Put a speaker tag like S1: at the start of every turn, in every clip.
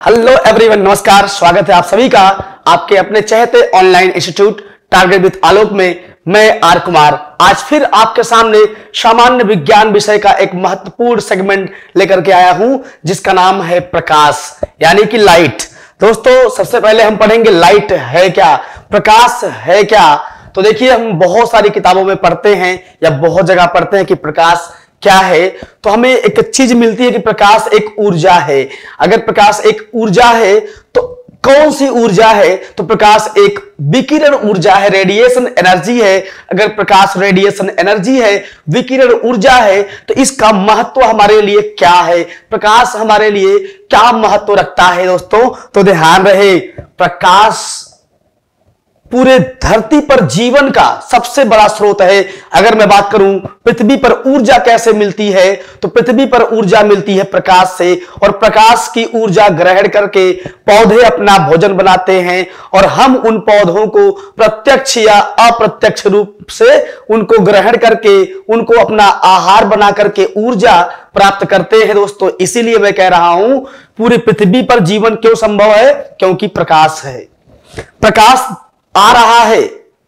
S1: Hello everyone, नमस्कार। स्वागत है आप सभी का आपके अपने चहेते online institute target with Alok में। मैं आर कुमार आज फिर आपके सामने सामान्य विज्ञान विषय का एक महत्वपूर्ण सेगमेंट लेकर के आया हूं, जिसका नाम है प्रकाश यानी कि लाइट। दोस्तों, सबसे पहले हम पढ़ेंगे लाइट है क्या, प्रकाश है क्या। तो देखिए, हम बहुत सारी किताबों में पढ़ते हैं या बहुत जगह पढ़ते हैं कि प्रकाश क्या है, तो हमें एक चीज मिलती है कि प्रकाश एक ऊर्जा है। अगर प्रकाश एक ऊर्जा है तो कौन सी ऊर्जा है? तो प्रकाश एक विकिरण ऊर्जा है, रेडिएशन एनर्जी है। अगर प्रकाश रेडिएशन एनर्जी है, विकिरण ऊर्जा है, तो इसका महत्व हमारे लिए क्या है? प्रकाश हमारे लिए क्या महत्व रखता है दोस्तों? तो ध्यान रहे, प्रकाश पूरे धरती पर जीवन का सबसे बड़ा स्रोत है। अगर मैं बात करूं पृथ्वी पर ऊर्जा कैसे मिलती है, तो पृथ्वी पर ऊर्जा मिलती है प्रकाश से, और प्रकाश की ऊर्जा ग्रहण करके पौधे अपना भोजन बनाते हैं, और हम उन पौधों को प्रत्यक्ष या अप्रत्यक्ष रूप से उनको ग्रहण करके उनको अपना आहार बना करके ऊर्जा प्राप्त करते हैं दोस्तों। इसीलिए मैं कह रहा हूं पूरी पृथ्वी पर जीवन क्यों संभव है? क्योंकि प्रकाश है। प्रकाश आ रहा है,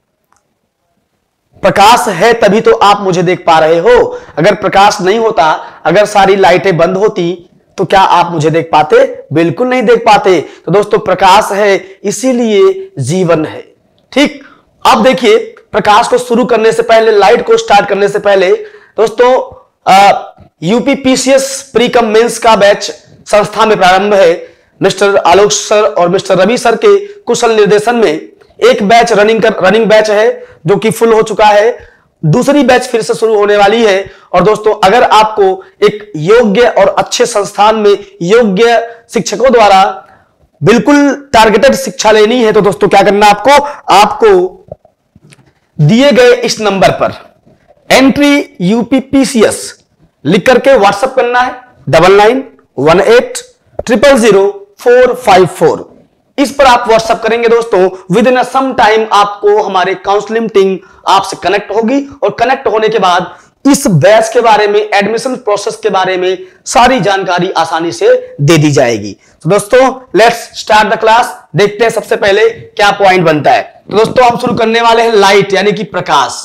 S1: प्रकाश है तभी तो आप मुझे देख पा रहे हो। अगर प्रकाश नहीं होता, अगर सारी लाइटें बंद होती, तो क्या आप मुझे देख पाते? बिल्कुल नहीं देख पाते। तो दोस्तों, प्रकाश है इसीलिए जीवन है। ठीक, अब देखिए, प्रकाश को शुरू करने से पहले, लाइट को स्टार्ट करने से पहले दोस्तों, यूपीपीसीएस प्री कम मेंस का बैच संस्था में प्रारंभ है। मिस्टर आलोक सर और मिस्टर रवि सर के कुशल निर्देशन में एक बैच रनिंग बैच है जो कि फुल हो चुका है। दूसरी बैच फिर से शुरू होने वाली है। और दोस्तों, अगर आपको एक योग्य और अच्छे संस्थान में योग्य शिक्षकों द्वारा बिल्कुल टारगेटेड शिक्षा लेनी है, तो दोस्तों क्या करना आपको दिए गए इस नंबर पर एंट्री यूपीपीसीएस लिख करके व्हाट्सएप करना है 9918000454। इस पर आप व्हाट्सएप करेंगे दोस्तों, विद इन सम टाइम आपको हमारे काउंसलिंग टीम आपसे कनेक्ट होगी, और कनेक्ट होने के बाद इस बैच के बारे में, एडमिशन प्रोसेस के बारे में सारी जानकारी आसानी से दे दी जाएगी। तो दोस्तों, लेट्स स्टार्ट द क्लास। देखते हैं सबसे पहले क्या पॉइंट बनता है। तो दोस्तों, हम शुरू करने वाले हैं लाइट यानी कि प्रकाश।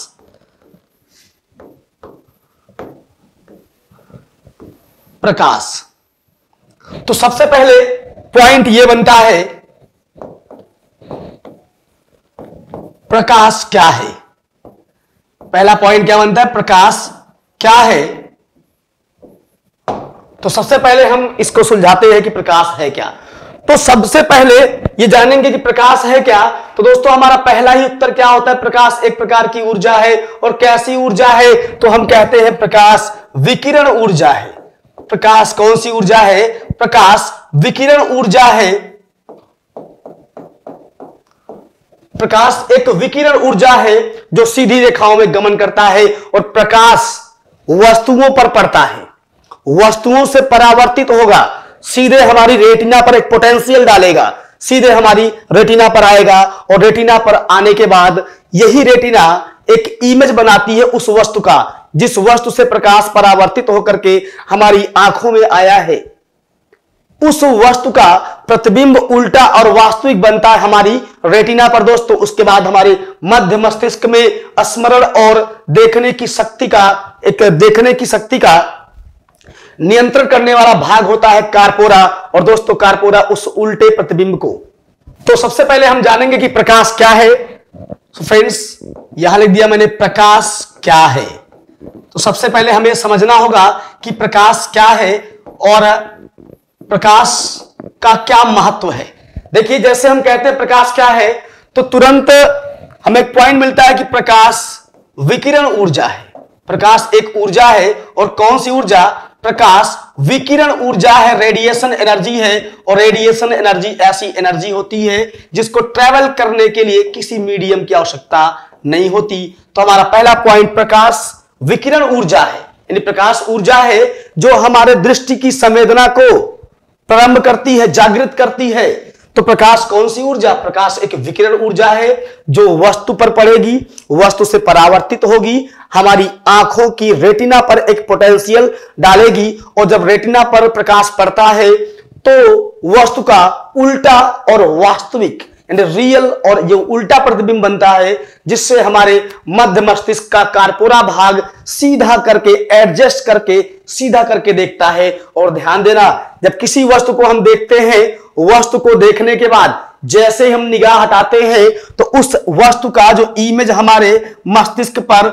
S1: प्रकाश, तो सबसे पहले पॉइंट यह बनता है, प्रकाश क्या है? पहला पॉइंट क्या बनता है? प्रकाश क्या है? तो सबसे पहले हम इसको सुलझाते हैं कि प्रकाश है क्या। तो सबसे पहले ये जानेंगे कि प्रकाश है क्या। तो दोस्तों, हमारा पहला ही उत्तर क्या होता है? प्रकाश एक प्रकार की ऊर्जा है। और कैसी ऊर्जा है? तो हम कहते हैं प्रकाश विकिरण ऊर्जा है। प्रकाश कौन सी ऊर्जा है? प्रकाश विकिरण ऊर्जा है। प्रकाश एक विकिरण ऊर्जा है जो सीधी रेखाओं में गमन करता है, और प्रकाश वस्तुओं पर पड़ता है, वस्तुओं से परावर्तित होगा, सीधे हमारी रेटिना पर एक पोटेंशियल डालेगा, सीधे हमारी रेटिना पर आएगा, और रेटिना पर आने के बाद यही रेटिना एक इमेज बनाती है उस वस्तु का, जिस वस्तु से प्रकाश परावर्तित होकर के हमारी आंखों में आया है। उस वस्तु का प्रतिबिंब उल्टा और वास्तविक बनता है हमारी रेटिना पर दोस्तों। उसके बाद हमारे मध्य मस्तिष्क में स्मरण और देखने की शक्ति का नियंत्रण करने वाला भाग होता है कार्पोरा, और दोस्तों कार्पोरा उस उल्टे प्रतिबिंब को। तो सबसे पहले हम जानेंगे कि प्रकाश क्या है। तो फ्रेंड्स, यहां लिख दिया मैंने प्रकाश क्या है। तो सबसे पहले हमें समझना होगा कि प्रकाश क्या है और प्रकाश का क्या महत्व है। देखिए, जैसे हम कहते हैं प्रकाश क्या है, तो तुरंत हमें एक पॉइंट मिलता है कि प्रकाश विकिरण ऊर्जा है। प्रकाश एक ऊर्जा है, और कौन सी ऊर्जा? प्रकाश विकिरण ऊर्जा है, रेडिएशन एनर्जी है। और रेडिएशन एनर्जी ऐसी एनर्जी होती है जिसको ट्रेवल करने के लिए किसी मीडियम की आवश्यकता नहीं होती। तो हमारा पहला पॉइंट प्रकाश विकिरण ऊर्जा है, यानी प्रकाश ऊर्जा है जो हमारे दृष्टि की संवेदना को प्रारंभ करती है, जागृत करती है। तो प्रकाश कौन सी ऊर्जा? प्रकाश एक विकिरण ऊर्जा है जो वस्तु पर पड़ेगी, वस्तु से परावर्तित होगी, हमारी आंखों की रेटिना पर एक पोटेंशियल डालेगी, और जब रेटिना पर प्रकाश पड़ता है तो वस्तु का उल्टा और वास्तविक यानी रियल और ये उल्टा प्रतिबिंब बनता है, जिससे हमारे मध्य मस्तिष्क का कार्पोरा भाग सीधा करके एडजस्ट करके सीधा करके देखता है। और ध्यान देना, जब किसी वस्तु को हम देखते हैं, वस्तु को देखने के बाद जैसे हम निगाह हटाते हैं तो उस वस्तु का जो इमेज हमारे मस्तिष्क पर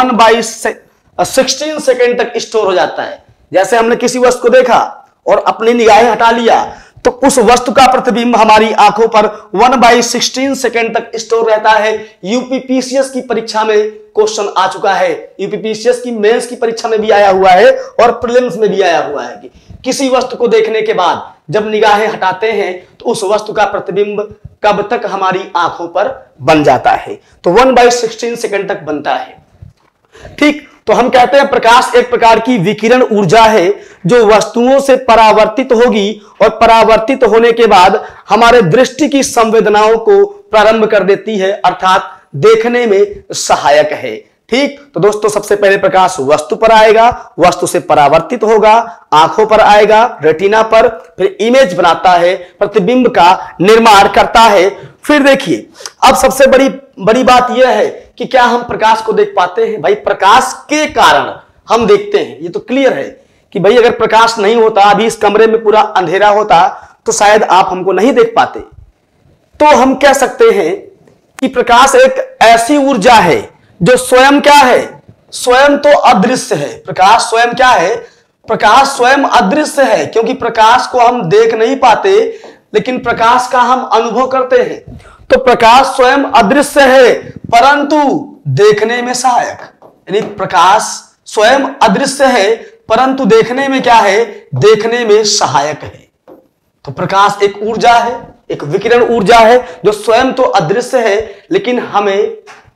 S1: 1/16 सेकेंड तक स्टोर हो जाता है। जैसे हमने किसी वस्तु को देखा और अपनी निगाहें हटा लिया तो उस वस्तु का प्रतिबिंब हमारी आंखों पर 1/16 सेकेंड तक स्टोर रहता है। यूपीपीसीएस की परीक्षा में क्वेश्चन आ चुका है, यूपीपीसीएस की मेंस की परीक्षा में भी आया हुआ है और प्रीलिम्स में भी आया हुआ है कि किसी वस्तु को देखने के बाद जब निगाहें हटाते हैं तो उस वस्तु का प्रतिबिंब कब तक हमारी आंखों पर बन जाता है, तो 1/16 सेकेंड तक बनता है। ठीक, तो हम कहते हैं प्रकाश एक प्रकार की विकिरण ऊर्जा है जो वस्तुओं से परावर्तित होगी और परावर्तित होने के बाद हमारे दृष्टि की संवेदनाओं को प्रारंभ कर देती है, अर्थात देखने में सहायक है। ठीक, तो दोस्तों सबसे पहले प्रकाश वस्तु पर आएगा, वस्तु से परावर्तित होगा, आंखों पर आएगा, रेटिना पर, फिर इमेज बनाता है, प्रतिबिंब का निर्माण करता है। फिर देखिए, अब सबसे बड़ी बात यह है कि क्या हम प्रकाश को देख पाते हैं? भाई प्रकाश के कारण हम देखते हैं, ये तो क्लियर है कि भाई अगर प्रकाश नहीं होता, अभी इस कमरे में पूरा अंधेरा होता तो शायद आप हमको नहीं देख पाते। तो हम कह सकते हैं कि प्रकाश एक ऐसी ऊर्जा है जो स्वयं क्या है, स्वयं तो अदृश्य है। प्रकाश स्वयं क्या है? प्रकाश स्वयं अदृश्य है, क्योंकि प्रकाश को हम देख नहीं पाते लेकिन प्रकाश का हम अनुभव करते हैं। तो प्रकाश स्वयं अदृश्य है परंतु देखने में सहायक, यानी प्रकाश स्वयं अदृश्य है परंतु देखने में क्या है, देखने में सहायक है। तो प्रकाश एक ऊर्जा है, एक विकिरण ऊर्जा है जो स्वयं तो अदृश्य है लेकिन हमें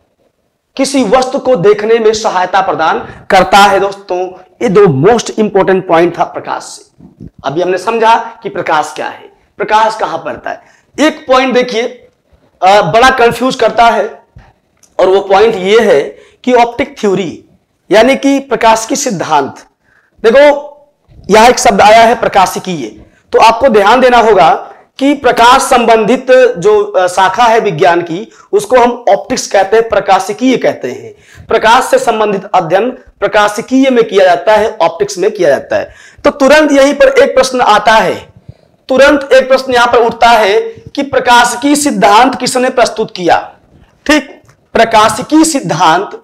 S1: किसी वस्तु को देखने में सहायता प्रदान करता है। दोस्तों ये दो मोस्ट इंपॉर्टेंट पॉइंट था प्रकाश से। अभी हमने समझा कि प्रकाश क्या है, प्रकाश कहां पड़ता है। एक पॉइंट देखिए बड़ा कंफ्यूज करता है और वो पॉइंट ये है कि ऑप्टिक थ्योरी यानी कि प्रकाश की सिद्धांत। देखो यहां एक शब्द आया है प्रकाशिकीय, तो आपको ध्यान देना होगा कि प्रकाश संबंधित जो शाखा है विज्ञान की उसको हम ऑप्टिक्स कहते हैं, प्रकाशिकीय कहते हैं। प्रकाश से संबंधित अध्ययन प्रकाशिकीय में किया जाता है, ऑप्टिक्स में किया जाता है। तो तुरंत यहीं पर एक प्रश्न आता है, तुरंत एक प्रश्न यहां पर उठता है कि प्रकाशिकी सिद्धांत किसने प्रस्तुत किया। ठीक, प्रकाशिकी सिद्धांत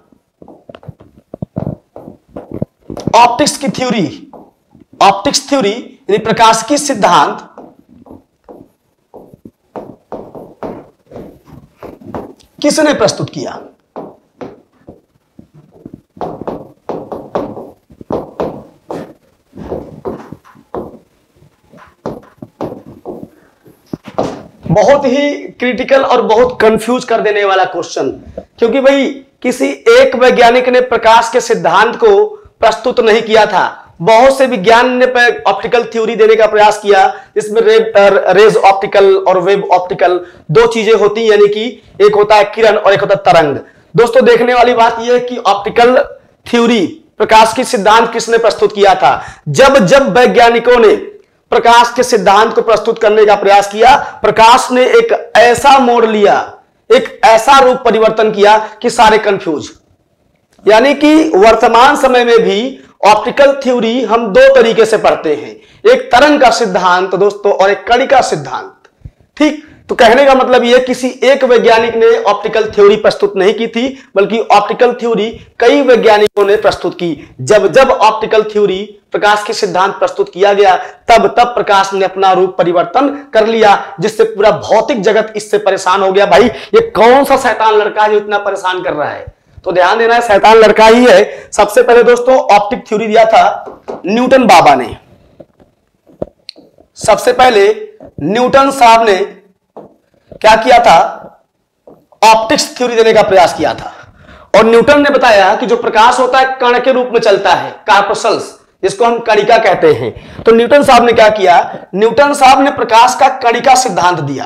S1: ऑप्टिक्स की थ्योरी, ऑप्टिक्स थ्योरी यानी प्रकाशिकी सिद्धांत किसने प्रस्तुत किया। बहुत ही क्रिटिकल और बहुत कंफ्यूज कर देने वाला क्वेश्चन, क्योंकि भाई किसी एक वैज्ञानिक ने प्रकाश के सिद्धांत को प्रस्तुत नहीं किया था। बहुत से विज्ञान ने ऑप्टिकल थ्योरी देने का प्रयास किया, जिसमें रेज ऑप्टिकल और वेब ऑप्टिकल दो चीजें होती हैं, यानी कि एक होता है किरण और एक होता है तरंग। दोस्तों देखने वाली बात यह है कि ऑप्टिकल थ्योरी प्रकाश की सिद्धांत किसने प्रस्तुत किया था। जब जब वैज्ञानिकों ने प्रकाश के सिद्धांत को प्रस्तुत करने का प्रयास किया, प्रकाश ने एक ऐसा मोड़ लिया, एक ऐसा रूप परिवर्तन किया कि सारे कंफ्यूज। यानी कि वर्तमान समय में भी ऑप्टिकल थ्योरी हम दो तरीके से पढ़ते हैं, एक तरंग का सिद्धांत दोस्तों और एक कड़ी का सिद्धांत। ठीक, तो कहने का मतलब यह किसी एक वैज्ञानिक ने ऑप्टिकल थ्योरी प्रस्तुत नहीं की थी, बल्कि ऑप्टिकल थ्योरी कई वैज्ञानिकों ने प्रस्तुत की। जब जब ऑप्टिकल थ्योरी प्रकाश के सिद्धांत प्रस्तुत किया गया तब तब प्रकाश ने अपना रूप परिवर्तन कर लिया, जिससे पूरा भौतिक जगत इससे परेशान हो गया। भाई ये कौन सा शैतान लड़का है जो इतना परेशान कर रहा है। तो ध्यान देना है, शैतान लड़का ही है। सबसे पहले दोस्तों ऑप्टिक थ्योरी दिया था न्यूटन बाबा ने। सबसे पहले न्यूटन साहब ने क्या किया था, ऑप्टिक्स थ्योरी देने का प्रयास किया था। और न्यूटन ने बताया कि जो प्रकाश होता है कण के रूप में चलता है, कार्पसल्स, जिसको हम कणिका कहते हैं। तो न्यूटन साहब ने क्या किया, न्यूटन साहब ने प्रकाश का कणिका सिद्धांत दिया,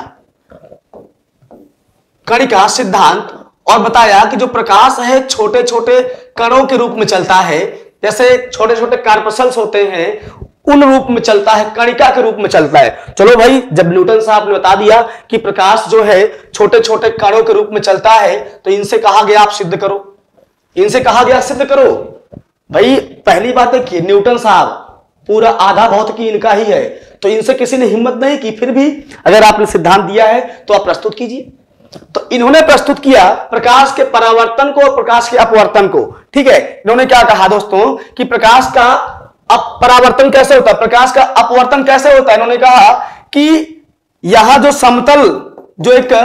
S1: कणिका सिद्धांत, और बताया कि जो प्रकाश है छोटे छोटे कणों के रूप में चलता है। जैसे छोटे छोटे कार्पसल्स होते हैं उन रूप में चलता है, कणिका के रूप में चलता है। चलो भाई, जब न्यूटन साहब ने बता दिया कि प्रकाश जो है छोटे छोटे कणों के रूप में चलता है, तो इनसे कहा गया आप सिद्ध करो, इनसे कहा गया सिद्ध करो। भाई पहली बात देखिए, न्यूटन साहब पूरा आधा भौतिकी इनका ही है, तो इनसे किसी ने हिम्मत नहीं की। फिर भी अगर आपने सिद्धांत दिया है तो आप प्रस्तुत कीजिए। तो इन्होंने प्रस्तुत किया प्रकाश के परावर्तन को और प्रकाश के अपवर्तन को। ठीक है, इन्होंने क्या कहा दोस्तों कि प्रकाश का परावर्तन कैसे होता है, प्रकाश का अपवर्तन कैसे होता है। इन्होंने कहा कि यहां जो समतल, जो एक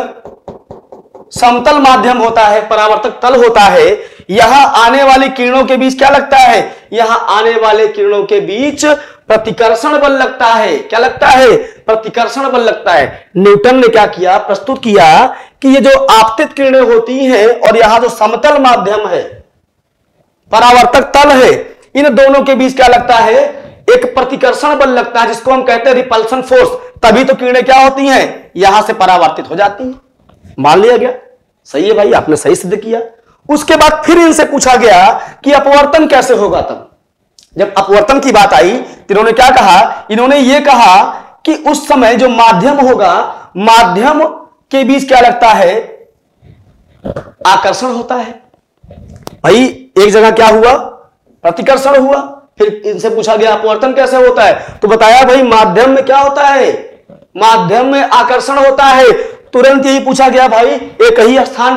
S1: समतल माध्यम होता है, परावर्तक तल होता है, यहां आने वाली किरणों के बीच क्या लगता है, यहां आने वाले किरणों के बीच प्रतिकर्षण बल लगता है। क्या लगता है, प्रतिकर्षण बल लगता है। न्यूटन ने क्या किया, प्रस्तुत किया कि ये जो आपतित किरणें होती हैं और यहां जो समतल माध्यम है, परावर्तक तल है, इन दोनों के बीच क्या लगता है, एक प्रतिकर्षण बल लगता है, जिसको हम कहते हैं रिपल्सन फोर्स। तभी तो किरणें क्या होती हैं, यहां से परावर्तित हो जाती हैं। मान लिया गया, सही है भाई, आपने सही सिद्ध किया। उसके बाद फिर इनसे पूछा गया कि अपवर्तन कैसे होगा। तब जब अपवर्तन की बात आई तो इन्होंने क्या कहा, इन्होंने ये कहा कि उस समय जो माध्यम होगा, माध्यम के बीच क्या लगता है, आकर्षण होता है। भाई एक जगह क्या हुआ, प्रतिकर्षण हुआ। फिर इनसे पूछा गया अपवर्तन कैसे होता है, तो बताया भाई माध्यम में क्या होता है, माध्यम में आकर्षण होता है। तुरंत यही पूछा गया भाई, एक ही स्थान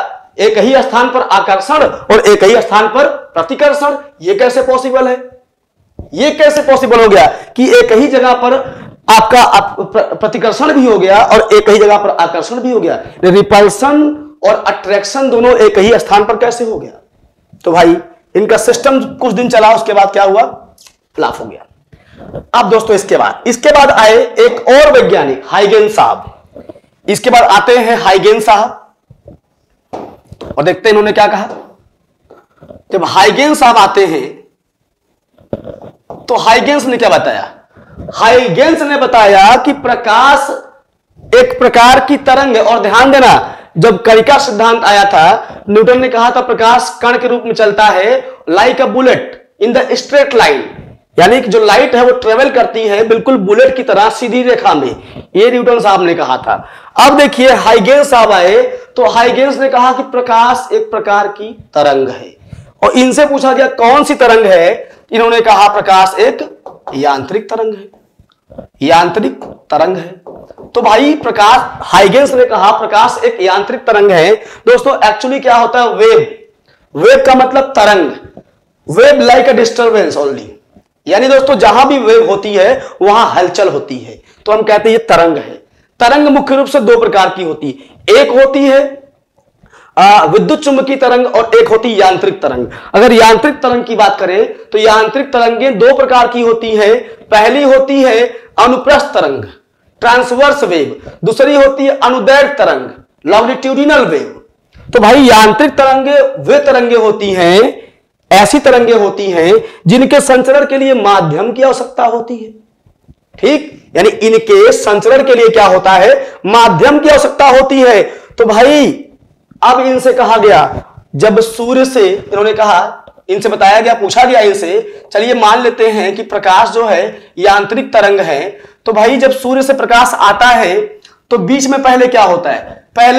S1: पर आकर्षण और एक ही स्थान पर प्रतिकर्षण, ये कैसे पॉसिबल है, ये कैसे पॉसिबल हो गया कि एक ही जगह पर आपका प्रतिकर्षण भी हो गया और एक ही जगह पर आकर्षण भी हो गया। रिपल्सन और अट्रैक्शन दोनों एक ही स्थान पर कैसे हो गया। तो भाई इनका सिस्टम कुछ दिन चला, उसके बाद क्या हुआ, फ्लॉप हो गया। अब दोस्तों इसके बाद आए एक और वैज्ञानिक हाइगेंस साहब। इसके बाद आते हैं हाइगेंस साहब और देखते हैं इन्होंने क्या कहा। जब हाइगेंस साहब आते हैं तो हाइगेंस ने क्या बताया, हाइगेंस ने बताया कि प्रकाश एक प्रकार की तरंग है। और ध्यान देना, जब कणिका सिद्धांत आया था, न्यूटन ने कहा था प्रकाश कण के रूप में चलता है, like a bullet in the straight line, यानी कि जो लाइट है वो ट्रेवल करती है बिल्कुल बुलेट की तरह सीधी रेखा में, ये न्यूटन साहब ने कहा था। अब देखिए हाइगेंस साहब आए तो हाइगेंस ने कहा कि प्रकाश एक प्रकार की तरंग है। और इनसे पूछा गया कौन सी तरंग है, इन्होंने कहा प्रकाश एक यांत्रिक तरंग है, यांत्रिक तरंग है। तो भाई प्रकाश, हाइगेंस ने कहा प्रकाश एक यांत्रिक तरंग है। दोस्तों एक्चुअली क्या होता है, वेव का मतलब तरंग, wave like a disturbance only, यानी दोस्तों जहां भी वेव होती है वहां हलचल होती है, तो हम कहते हैं ये तरंग है। तरंग मुख्य रूप से दो प्रकार की होती है, एक होती है विद्युत चुंबकीय तरंग और एक होती है यांत्रिक तरंग। अगर यांत्रिक तरंग की बात करें तो यांत्रिक तरंगें दो प्रकार की होती है। पहली होती है अनुप्रस्थ तरंग, ट्रांसवर्स वेव, दूसरी होती है अनुदैर्घ्य तरंग, लॉन्गिट्यूडिनल वेव। तो भाई यांत्रिक तरंगे वे तरंगे होती हैं, ऐसी तरंगे होती हैं जिनके संचरण के लिए माध्यम की आवश्यकता होती है। ठीक, यानी इनके संचरण के लिए क्या होता है, माध्यम की आवश्यकता होती है। तो भाई अब इनसे कहा गया, जब सूर्य से, इन्होंने कहा, इनसे बताया गया, पूछा गया इनसे, चलिए मान लेते हैं कि प्रकाश जो है यांत्रिक तरंग है। तो भाई जब सूर्य से प्रकाश आता है तो बीच में पहले क्या होता है,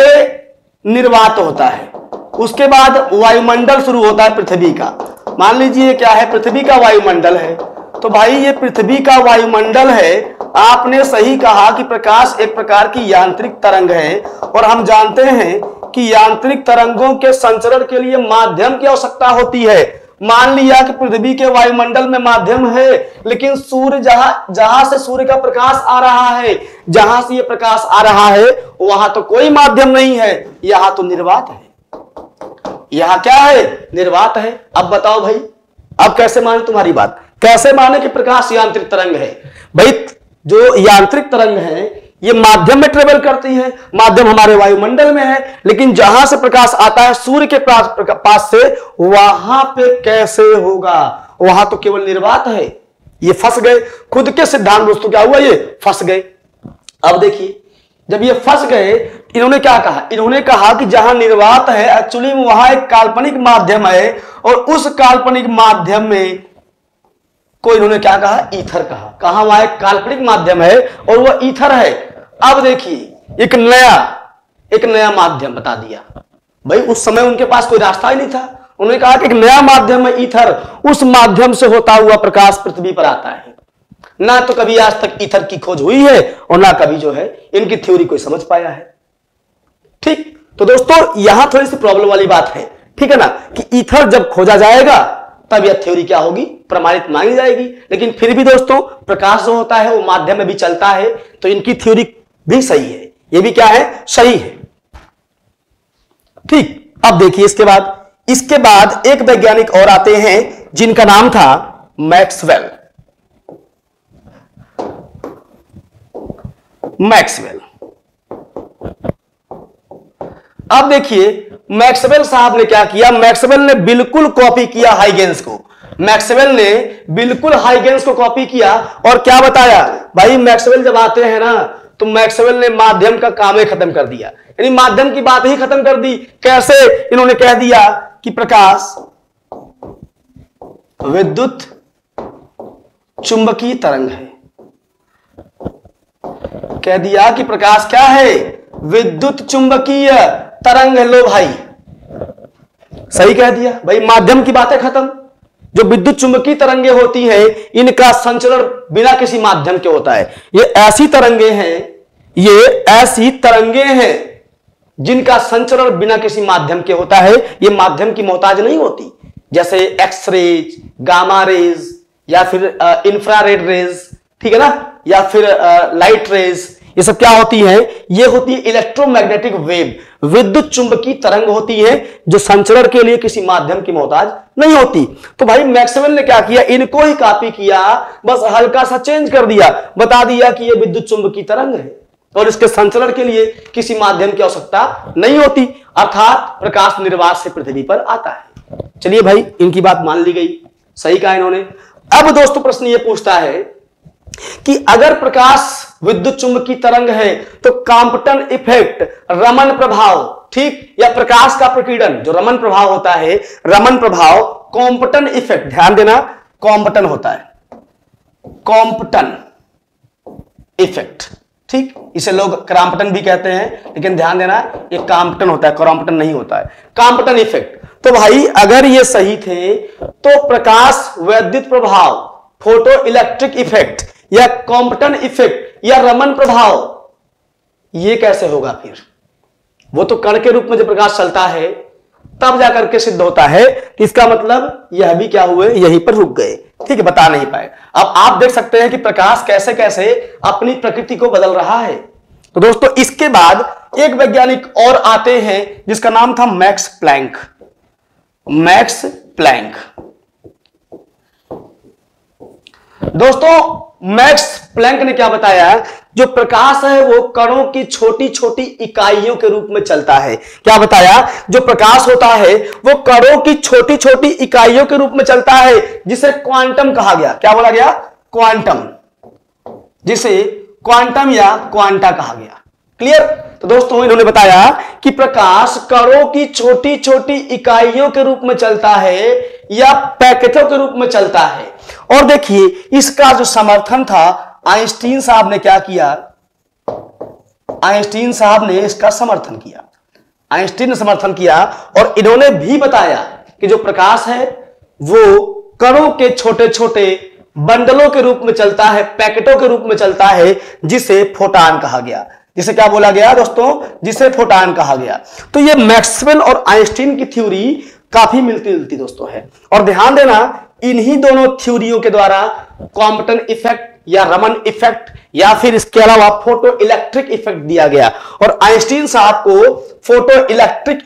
S1: पहले निर्वात होता है, उसके बाद वायुमंडल शुरू होता है पृथ्वी का। मान लीजिए क्या है, पृथ्वी का वायुमंडल है। तो भाई ये पृथ्वी का वायुमंडल है। आपने सही कहा कि प्रकाश एक प्रकार की यांत्रिक तरंग है और हम जानते हैं कि यांत्रिक तरंगों के संचरण के लिए माध्यम की आवश्यकता होती है। मान लिया कि पृथ्वी के वायुमंडल में माध्यम है, लेकिन सूर्य जहां से सूर्य का प्रकाश आ रहा है, जहां से ये प्रकाश आ रहा है वहां तो कोई माध्यम नहीं है, यहां तो निर्वात है। यहां क्या है, निर्वात है। अब बताओ भाई, अब कैसे माने तुम्हारी बात, कैसे माने कि प्रकाश यांत्रिक तरंग है। भाई जो यांत्रिक तरंग है ये माध्यम में ट्रेवल करती है, माध्यम हमारे वायुमंडल में है, लेकिन जहां से प्रकाश आता है सूर्य के पास से, वहां पे कैसे होगा, वहां तो केवल निर्वात है। ये फंस गए खुद के सिद्धांत दोस्तों, क्या हुआ, ये फंस गए। अब देखिए जब ये फंस गए, इन्होंने क्या कहा, इन्होंने कहा कि जहां निर्वात है एक्चुअली वहां एक काल्पनिक माध्यम है और उस काल्पनिक माध्यम में को इन्होंने क्या कहा, ईथर कहा। कहा वहां एक काल्पनिक माध्यम है और वह ईथर है। अब देखिए एक नया माध्यम बता दिया। भाई उस समय उनके पास कोई रास्ता ही नहीं था, उन्होंने कहा कि एक नया माध्यम है ईथर, उस माध्यम से होता हुआ प्रकाश पृथ्वी पर आता है। ना तो कभी आज तक ईथर की खोज हुई है और ना कभी जो है इनकी थ्योरी कोई समझ पाया है। ठीक, तो दोस्तों यहां थोड़ी सी प्रॉब्लम वाली बात है, ठीक है ना, कि ईथर जब खोजा जाएगा तब यह थ्योरी क्या होगी, प्रमाणित मानी जाएगी। लेकिन फिर भी दोस्तों प्रकाश जो होता है वो माध्यम में भी चलता है, तो इनकी थ्योरी भी सही है, ये भी क्या है, सही है। ठीक, अब देखिए इसके बाद एक वैज्ञानिक और आते हैं जिनका नाम था मैक्सवेल। अब देखिए मैक्सवेल साहब ने क्या किया, मैक्सवेल ने बिल्कुल कॉपी किया हाइगेंस को। मैक्सवेल ने बिल्कुल हाइगेंस को कॉपी किया और क्या बताया, भाई मैक्सवेल जब आते हैं ना तो मैक्सवेल ने माध्यम का काम ही खत्म कर दिया, यानी माध्यम की बात ही खत्म कर दी। कैसे, इन्होंने कह दिया कि प्रकाश विद्युत चुंबकीय तरंग है। कह दिया कि प्रकाश क्या है, विद्युत चुंबकीय तरंग है। लो भाई, सही कह दिया। भाई माध्यम की बातें खत्म। जो विद्युत चुंबकीय तरंगे होती हैं इनका संचरण बिना किसी माध्यम के होता है। ये ऐसी तरंगे हैं जिनका संचरण बिना किसी माध्यम के होता है। ये माध्यम की मोहताज नहीं होती, जैसे एक्सरेज, गामा रेज या फिर इंफ्रारेड रेज, ठीक है ना, या फिर लाइट रेज, ये सब क्या होती है, ये होती है इलेक्ट्रोमैग्नेटिक वेव, विद्युत चुंबकीय तरंग होती है जो संचरण के लिए किसी माध्यम की मोहताज नहीं होती। तो भाई मैक्सवेल ने क्या किया, इनको ही कॉपी किया, बस हल्का सा चेंज कर दिया, बता दिया कि ये विद्युत चुंबकीय तरंग है और इसके संचरण के लिए किसी माध्यम की आवश्यकता नहीं होती, अर्थात प्रकाश निर्वात से पृथ्वी पर आता है। चलिए भाई इनकी बात मान ली गई, सही कहा इन्होंने। अब दोस्तों प्रश्न ये पूछता है कि अगर प्रकाश विद्युत चुंबकीय तरंग है तो कॉम्पटन इफेक्ट, रमन प्रभाव, ठीक, या प्रकाश का प्रकीर्णन जो रमन प्रभाव होता है, रमन प्रभाव, कॉम्पटन इफेक्ट, ध्यान देना कॉम्पटन होता है, कॉम्पटन इफेक्ट, ठीक, इसे लोग क्रॉम्पटन भी कहते हैं, लेकिन ध्यान देना ये कॉम्पटन होता है, क्रॉम्पटन नहीं होता है, कॉम्पटन इफेक्ट। तो भाई अगर ये सही थे तो प्रकाश वैद्युत प्रभाव, फोटो इलेक्ट्रिक इफेक्ट या कॉम्पटन इफेक्ट या रमन प्रभाव, ये कैसे होगा फिर? वो तो कण के रूप में जब प्रकाश चलता है तब जाकर के सिद्ध होता है कि इसका मतलब यह भी क्या हुए, यहीं पर रुक गए, ठीक है, बता नहीं पाए। अब आप देख सकते हैं कि प्रकाश कैसे कैसे अपनी प्रकृति को बदल रहा है। तो दोस्तों इसके बाद एक वैज्ञानिक और आते हैं जिसका नाम था मैक्स प्लैंक। मैक्स प्लैंक, दोस्तों मैक्स प्लैंक ने क्या बताया, जो प्रकाश है वो कणों की छोटी छोटी इकाइयों के रूप में चलता है। क्या बताया, जो प्रकाश होता है वो कणों की छोटी छोटी इकाइयों के रूप में चलता है, जिसे क्वांटम कहा गया। क्या बोला गया, क्वांटम, जिसे क्वांटम या क्वांटा कहा गया। क्लियर। तो दोस्तों इन्होंने बताया कि प्रकाश कणों की छोटी छोटी इकाइयों के रूप में चलता है या पैकेटों के रूप में चलता है। और देखिए इसका जो समर्थन था, आइंस्टीन साहब ने क्या किया, आइंस्टीन साहब ने इसका समर्थन किया, आइंस्टीन ने समर्थन किया और इन्होंने भी बताया कि जो प्रकाश है वो कणों के छोटे छोटे बंडलों के रूप में चलता है, पैकेटों के रूप में चलता है, जिसे फोटॉन कहा गया। जिसे क्या बोला गया दोस्तों, जिसे फोटॉन कहा गया। तो ये मैक्सवेल और आइंस्टीन की थ्योरी काफी मिलती जुलती दोस्तों है। और ध्यान देना इन्हीं दोनों थ्योरियों के द्वारा कॉम्पटन इफेक्ट या रमन इफेक्ट या फिर इसके अलावा फोटो इलेक्ट्रिक इफेक्ट दिया गया। और आइंस्टीन साहब को फोटो इलेक्ट्रिक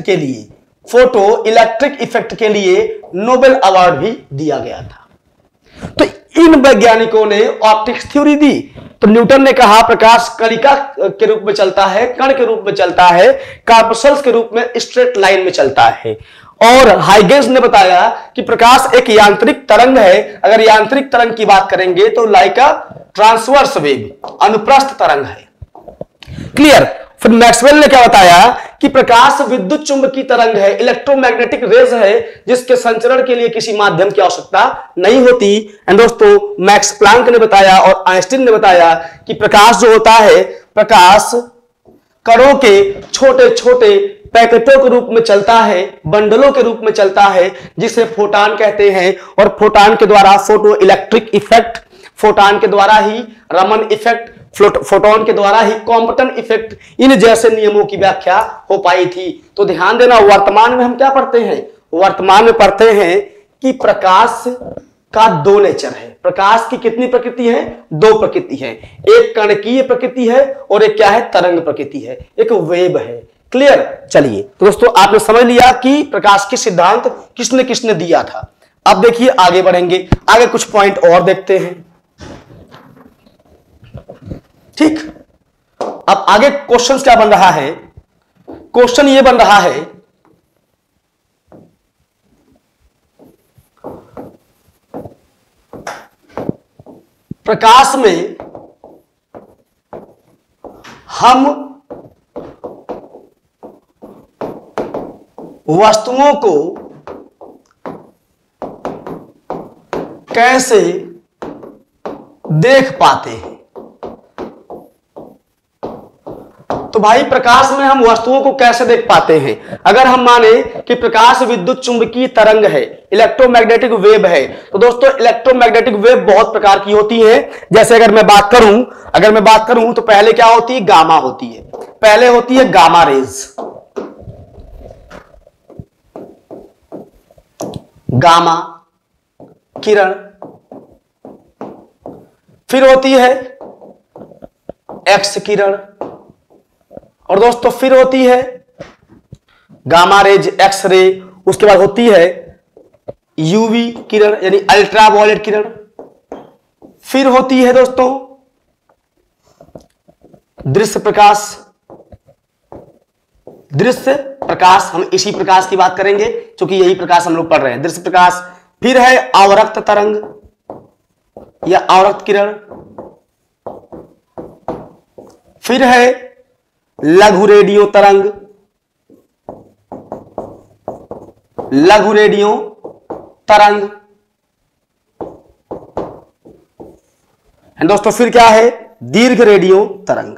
S1: इफेक्ट के लिए नोबेल अवार्ड भी दिया गया था। तो इन वैज्ञानिकों ने ऑप्टिक्स थ्योरी दी। तो न्यूटन ने कहा प्रकाश कणिका के रूप में चलता है, कण के रूप में चलता है, कार्पसल्स के रूप में स्ट्रेट लाइन में चलता है। और हाइगेंस ने बताया कि प्रकाश एक यांत्रिक तरंग है। अगर यांत्रिक तरंग की बात करेंगे तो लाइक अ ट्रांसवर्स वेव, अनुप्रस्थ तरंग है। क्लियर। फिर मैक्सवेल ने क्या बताया कि कि प्रकाश विद्युत चुंबकीय तरंग है, इलेक्ट्रोमैग्नेटिक रेज है, जिसके संचरण के लिए किसी माध्यम की आवश्यकता नहीं होती। एंड दोस्तों मैक्स प्लांक ने बताया और आइंस्टीन ने बताया कि प्रकाश जो होता है, प्रकाश कणों के छोटे छोटे पैकेटों के रूप में चलता है, बंडलों के रूप में चलता है, जिसे फोटॉन कहते हैं। और फोटॉन के द्वारा फोटो इलेक्ट्रिक इफेक्ट, फोटॉन के द्वारा ही रमन इफेक्ट, फोटोन के द्वारा ही कॉम्पटन इफेक्ट, इन जैसे नियमों की व्याख्या हो पाई थी। तो ध्यान देना, वर्तमान में हम क्या पढ़ते हैं? वर्तमान में पढ़ते हैं कि प्रकाश का दो नेचर है। प्रकाश की कितनी प्रकृति है? दो प्रकृति है। एक कणकीय प्रकृति है और एक क्या है? तरंग प्रकृति है, एक वेव है। क्लियर? चलिए, तो दोस्तों आपने समझ लिया कि प्रकाश की सिद्धांत किसने किसने दिया था। अब देखिए आगे बढ़ेंगे, आगे कुछ पॉइंट और देखते हैं। ठीक, अब आगे क्वेश्चन क्या बन रहा है? क्वेश्चन ये बन रहा है प्रकाश में हम वस्तुओं को कैसे देख पाते हैं। तो भाई प्रकाश में हम वस्तुओं को कैसे देख पाते हैं? अगर हम माने कि प्रकाश विद्युत चुंबकीय तरंग है, इलेक्ट्रोमैग्नेटिक वेव है, तो दोस्तों इलेक्ट्रोमैग्नेटिक वेव बहुत प्रकार की होती है। जैसे अगर मैं बात करूं तो पहले क्या होती है? गामा होती है। पहले होती है गामा रेज, गामा किरण। फिर होती है एक्स किरण, और दोस्तों फिर होती है गामा रेज, एक्स रे। उसके बाद होती है यूवी किरण यानी अल्ट्रावायलेट किरण। फिर होती है दोस्तों दृश्य प्रकाश। दृश्य प्रकाश, हम इसी प्रकाश की बात करेंगे क्योंकि यही प्रकाश हम लोग पढ़ रहे हैं, दृश्य प्रकाश। फिर है अवरक्त तरंग या अवरक्त किरण। फिर है लघु रेडियो तरंग, लघु रेडियो तरंग। दोस्तों फिर क्या है? दीर्घ रेडियो तरंग।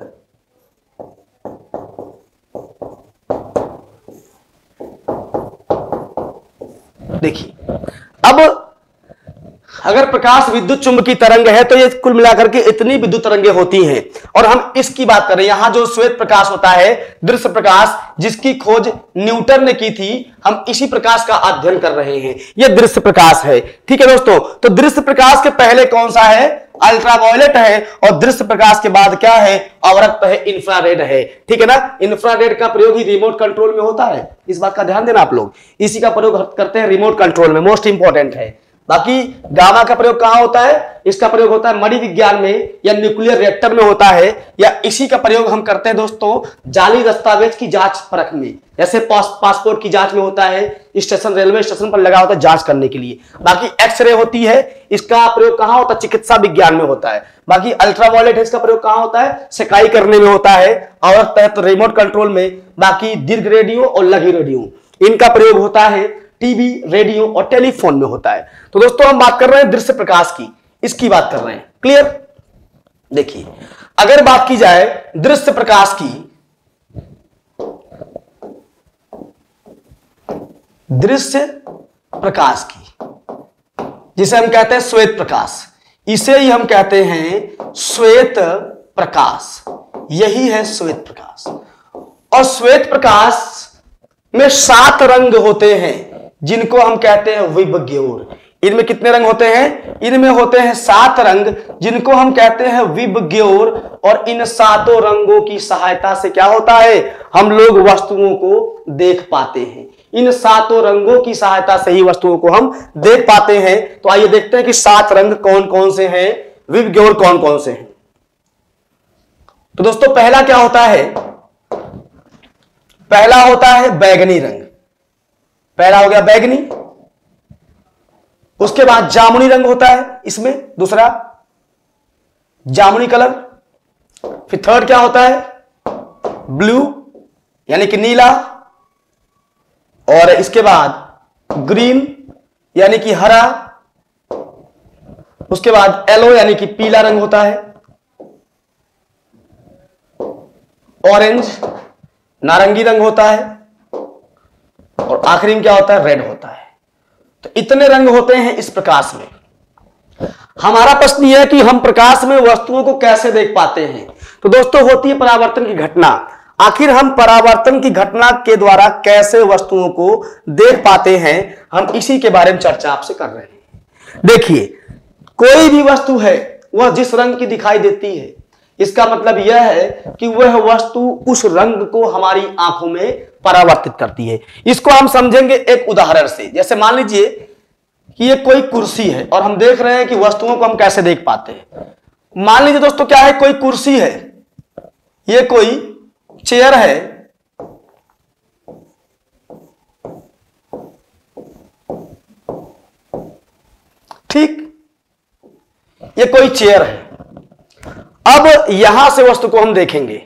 S1: देखिए, अब अगर प्रकाश विद्युत चुंबकीय तरंग है तो ये कुल मिलाकर के इतनी विद्युत तरंगें होती हैं। और हम इसकी बात कर रहे हैं, यहां जो श्वेत प्रकाश होता है, दृश्य प्रकाश, जिसकी खोज न्यूटन ने की थी, हम इसी प्रकाश का अध्ययन कर रहे हैं। यह दृश्य प्रकाश है। ठीक है दोस्तों, तो दृश्य प्रकाश के पहले कौन सा है? अल्ट्रावायलेट है। और दृश्य प्रकाश के बाद क्या है? अवरक्त है, इंफ्रारेड है। ठीक है ना? इंफ्रारेड का प्रयोग ही रिमोट कंट्रोल में होता है, इस बात का ध्यान देना आप लोग। इसी का प्रयोग करते हैं रिमोट कंट्रोल में, मोस्ट इंपॉर्टेंट है। बाकी गामा का प्रयोग कहां होता है? इसका प्रयोग होता है मणि विज्ञान में या न्यूक्लियर रिएक्टर में होता है, या इसी का प्रयोग हम करते हैं दोस्तों जाली दस्तावेज की जांच परख में, जैसे पासपोर्ट की जांच में होता है, स्टेशन रेलवे स्टेशन पर लगा होता है जांच करने के लिए। बाकी एक्सरे होती है, इसका प्रयोग कहां होता है? चिकित्सा विज्ञान में होता है। बाकी अल्ट्रावायलेट है, इसका प्रयोग कहां होता है? सिकाई करने में होता है और तहत रिमोट कंट्रोल में। बाकी दीर्घ रेडियो और लघु रेडियो, इनका प्रयोग होता है टीवी, रेडियो और टेलीफोन में होता है। तो दोस्तों हम बात कर रहे हैं दृश्य प्रकाश की, इसकी बात कर रहे हैं। क्लियर? देखिए, अगर बात की जाए दृश्य प्रकाश की, दृश्य प्रकाश की, जिसे हम कहते हैं श्वेत प्रकाश, इसे ही हम कहते हैं श्वेत प्रकाश। यही है श्वेत प्रकाश। और श्वेत प्रकाश में 7 रंग होते हैं जिनको हम कहते हैं विबग्योर। इनमें कितने रंग होते हैं? इनमें होते हैं 7 रंग जिनको हम कहते हैं विबग्योर। और इन 7 रंगों की सहायता से क्या होता है? हम लोग वस्तुओं को देख पाते हैं। इन 7 रंगों की सहायता से ही वस्तुओं को हम देख पाते हैं। तो आइए देखते हैं कि 7 रंग कौन कौन से हैं, विबग्योर कौन कौन से हैं। तो दोस्तों पहला क्या होता है? पहला होता है बैगनी रंग। पहला हो गया बैगनी। उसके बाद जामुनी रंग होता है इसमें, दूसरा जामुनी कलर। फिर थर्ड क्या होता है? ब्लू। यानी कि नीला, और इसके बाद ग्रीन यानी कि हरा, उसके बाद येलो यानी कि पीला रंग होता है, ऑरेंज नारंगी रंग होता है, और आखिरी में क्या होता है, रेड होता है। तो इतने रंग होते हैं इस प्रकाश में। हमारा प्रश्न यह है कि हम प्रकाश में वस्तुओं को कैसे देख पाते हैं। तो दोस्तों होती है परावर्तन की घटना। आखिर हम परावर्तन की घटना के द्वारा कैसे वस्तुओं को देख पाते हैं, हम इसी के बारे में चर्चा आपसे कर रहे हैं। देखिए, कोई भी वस्तु है वह जिस रंग की दिखाई देती है, इसका मतलब यह है कि वह वस्तु उस रंग को हमारी आंखों में परावर्तित करती है। इसको हम समझेंगे एक उदाहरण से। जैसे मान लीजिए कि ये कोई कुर्सी है और हम देख रहे हैं कि वस्तुओं को हम कैसे देख पाते हैं। मान लीजिए दोस्तों क्या है, कोई कुर्सी है, ये कोई चेयर है, ठीक, ये कोई चेयर है। अब यहां से वस्तु को हम देखेंगे,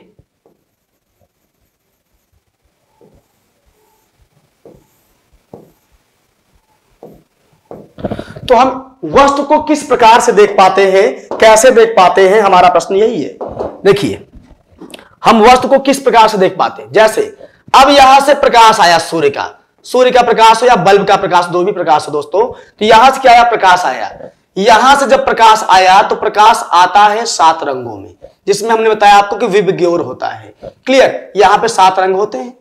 S1: तो हम वस्तु को किस प्रकार से देख पाते हैं, कैसे देख पाते हैं, हमारा प्रश्न यही है। देखिए, हम वस्तु को किस प्रकार से देख पाते हैं। जैसे अब यहां से प्रकाश आया, सूर्य का प्रकाश हो या बल्ब का प्रकाश, दो भी प्रकाश हो दोस्तों। तो यहां से क्या आया, प्रकाश आया। यहां से जब प्रकाश आया तो प्रकाश आता है 7 रंगों में, जिसमें हमने बताया आपको कि विबग्योर होता है। क्लियर, यहां पे 7 रंग होते हैं।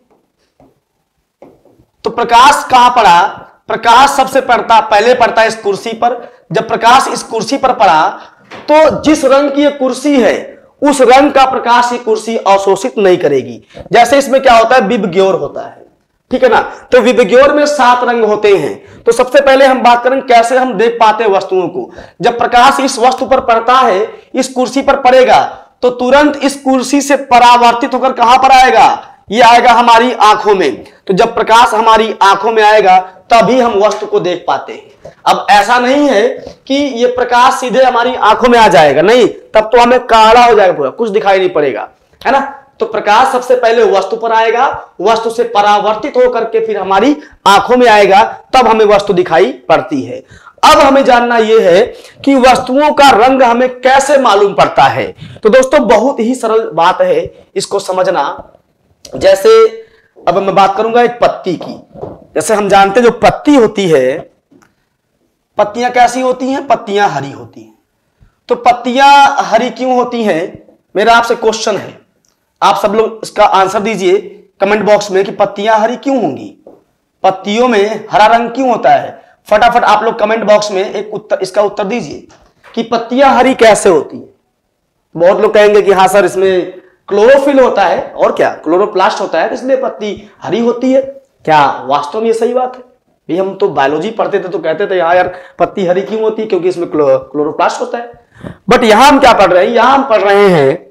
S1: तो प्रकाश कहां पड़ा, प्रकाश सबसे पहले पड़ता है इस कुर्सी पर। जब प्रकाश इस कुर्सी पर पड़ा तो जिस रंग की ये कुर्सी है उस रंग का प्रकाश ये कुर्सी अवशोषित नहीं करेगी। जैसे इसमें क्या होता है, विबग्योर होता है, ठीक है ना। तो विबग्योर में 7 रंग होते हैं। तो सबसे पहले हम बात करें कैसे हम देख पाते हैं वस्तुओं को। जब प्रकाश इस वस्तु पर पड़ता है, इस कुर्सी पर पड़ेगा, तो तुरंत इस कुर्सी से परावर्तित होकर कहां पर आएगा, ये आएगा हमारी आंखों में। तो जब प्रकाश हमारी आंखों में आएगा तभी हम वस्तु को देख पाते हैं। अब ऐसा नहीं है कि ये प्रकाश सीधे हमारी आंखों में आ जाएगा, नहीं, तब तो हमें काला हो जाएगा, पूरा कुछ दिखाई नहीं पड़ेगा, है ना। तो प्रकाश सबसे पहले वस्तु पर आएगा, वस्तु से परावर्तित होकर के फिर हमारी आंखों में आएगा, तब हमें वस्तु दिखाई पड़ती है। अब हमें जानना यह है कि वस्तुओं का रंग हमें कैसे मालूम पड़ता है। तो दोस्तों बहुत ही सरल बात है इसको समझना। जैसे अब मैं बात करूंगा एक पत्ती की। जैसे हम जानते हैं जो पत्ती होती है, पत्तियां कैसी होती हैं, पत्तियां हरी होती हैं। तो पत्तियां हरी क्यों होती हैं, मेरा आपसे क्वेश्चन है, आप सब लोग इसका आंसर दीजिए कमेंट बॉक्स में कि पत्तियां हरी क्यों होंगी, पत्तियों में हरा रंग क्यों होता है। फटाफट आप लोग कमेंट बॉक्स में एक उत्तर, इसका उत्तर दीजिए कि पत्तियां हरी कैसे होती है। बहुत लोग कहेंगे कि हाँ सर इसमें क्लोरोफिल होता है, और क्या, क्लोरोप्लास्ट होता है, तो इसलिए पत्ती हरी होती है। क्या वास्तव में ये सही बात है? भाई हम तो बायोलॉजी पढ़ते थे तो कहते थे हाँ यार पत्ती हरी क्यों होती है, क्योंकि इसमें क्लोरोप्लास्ट होता है। बट यहां हम क्या पढ़ रहे हैं, यहां हम पढ़ रहे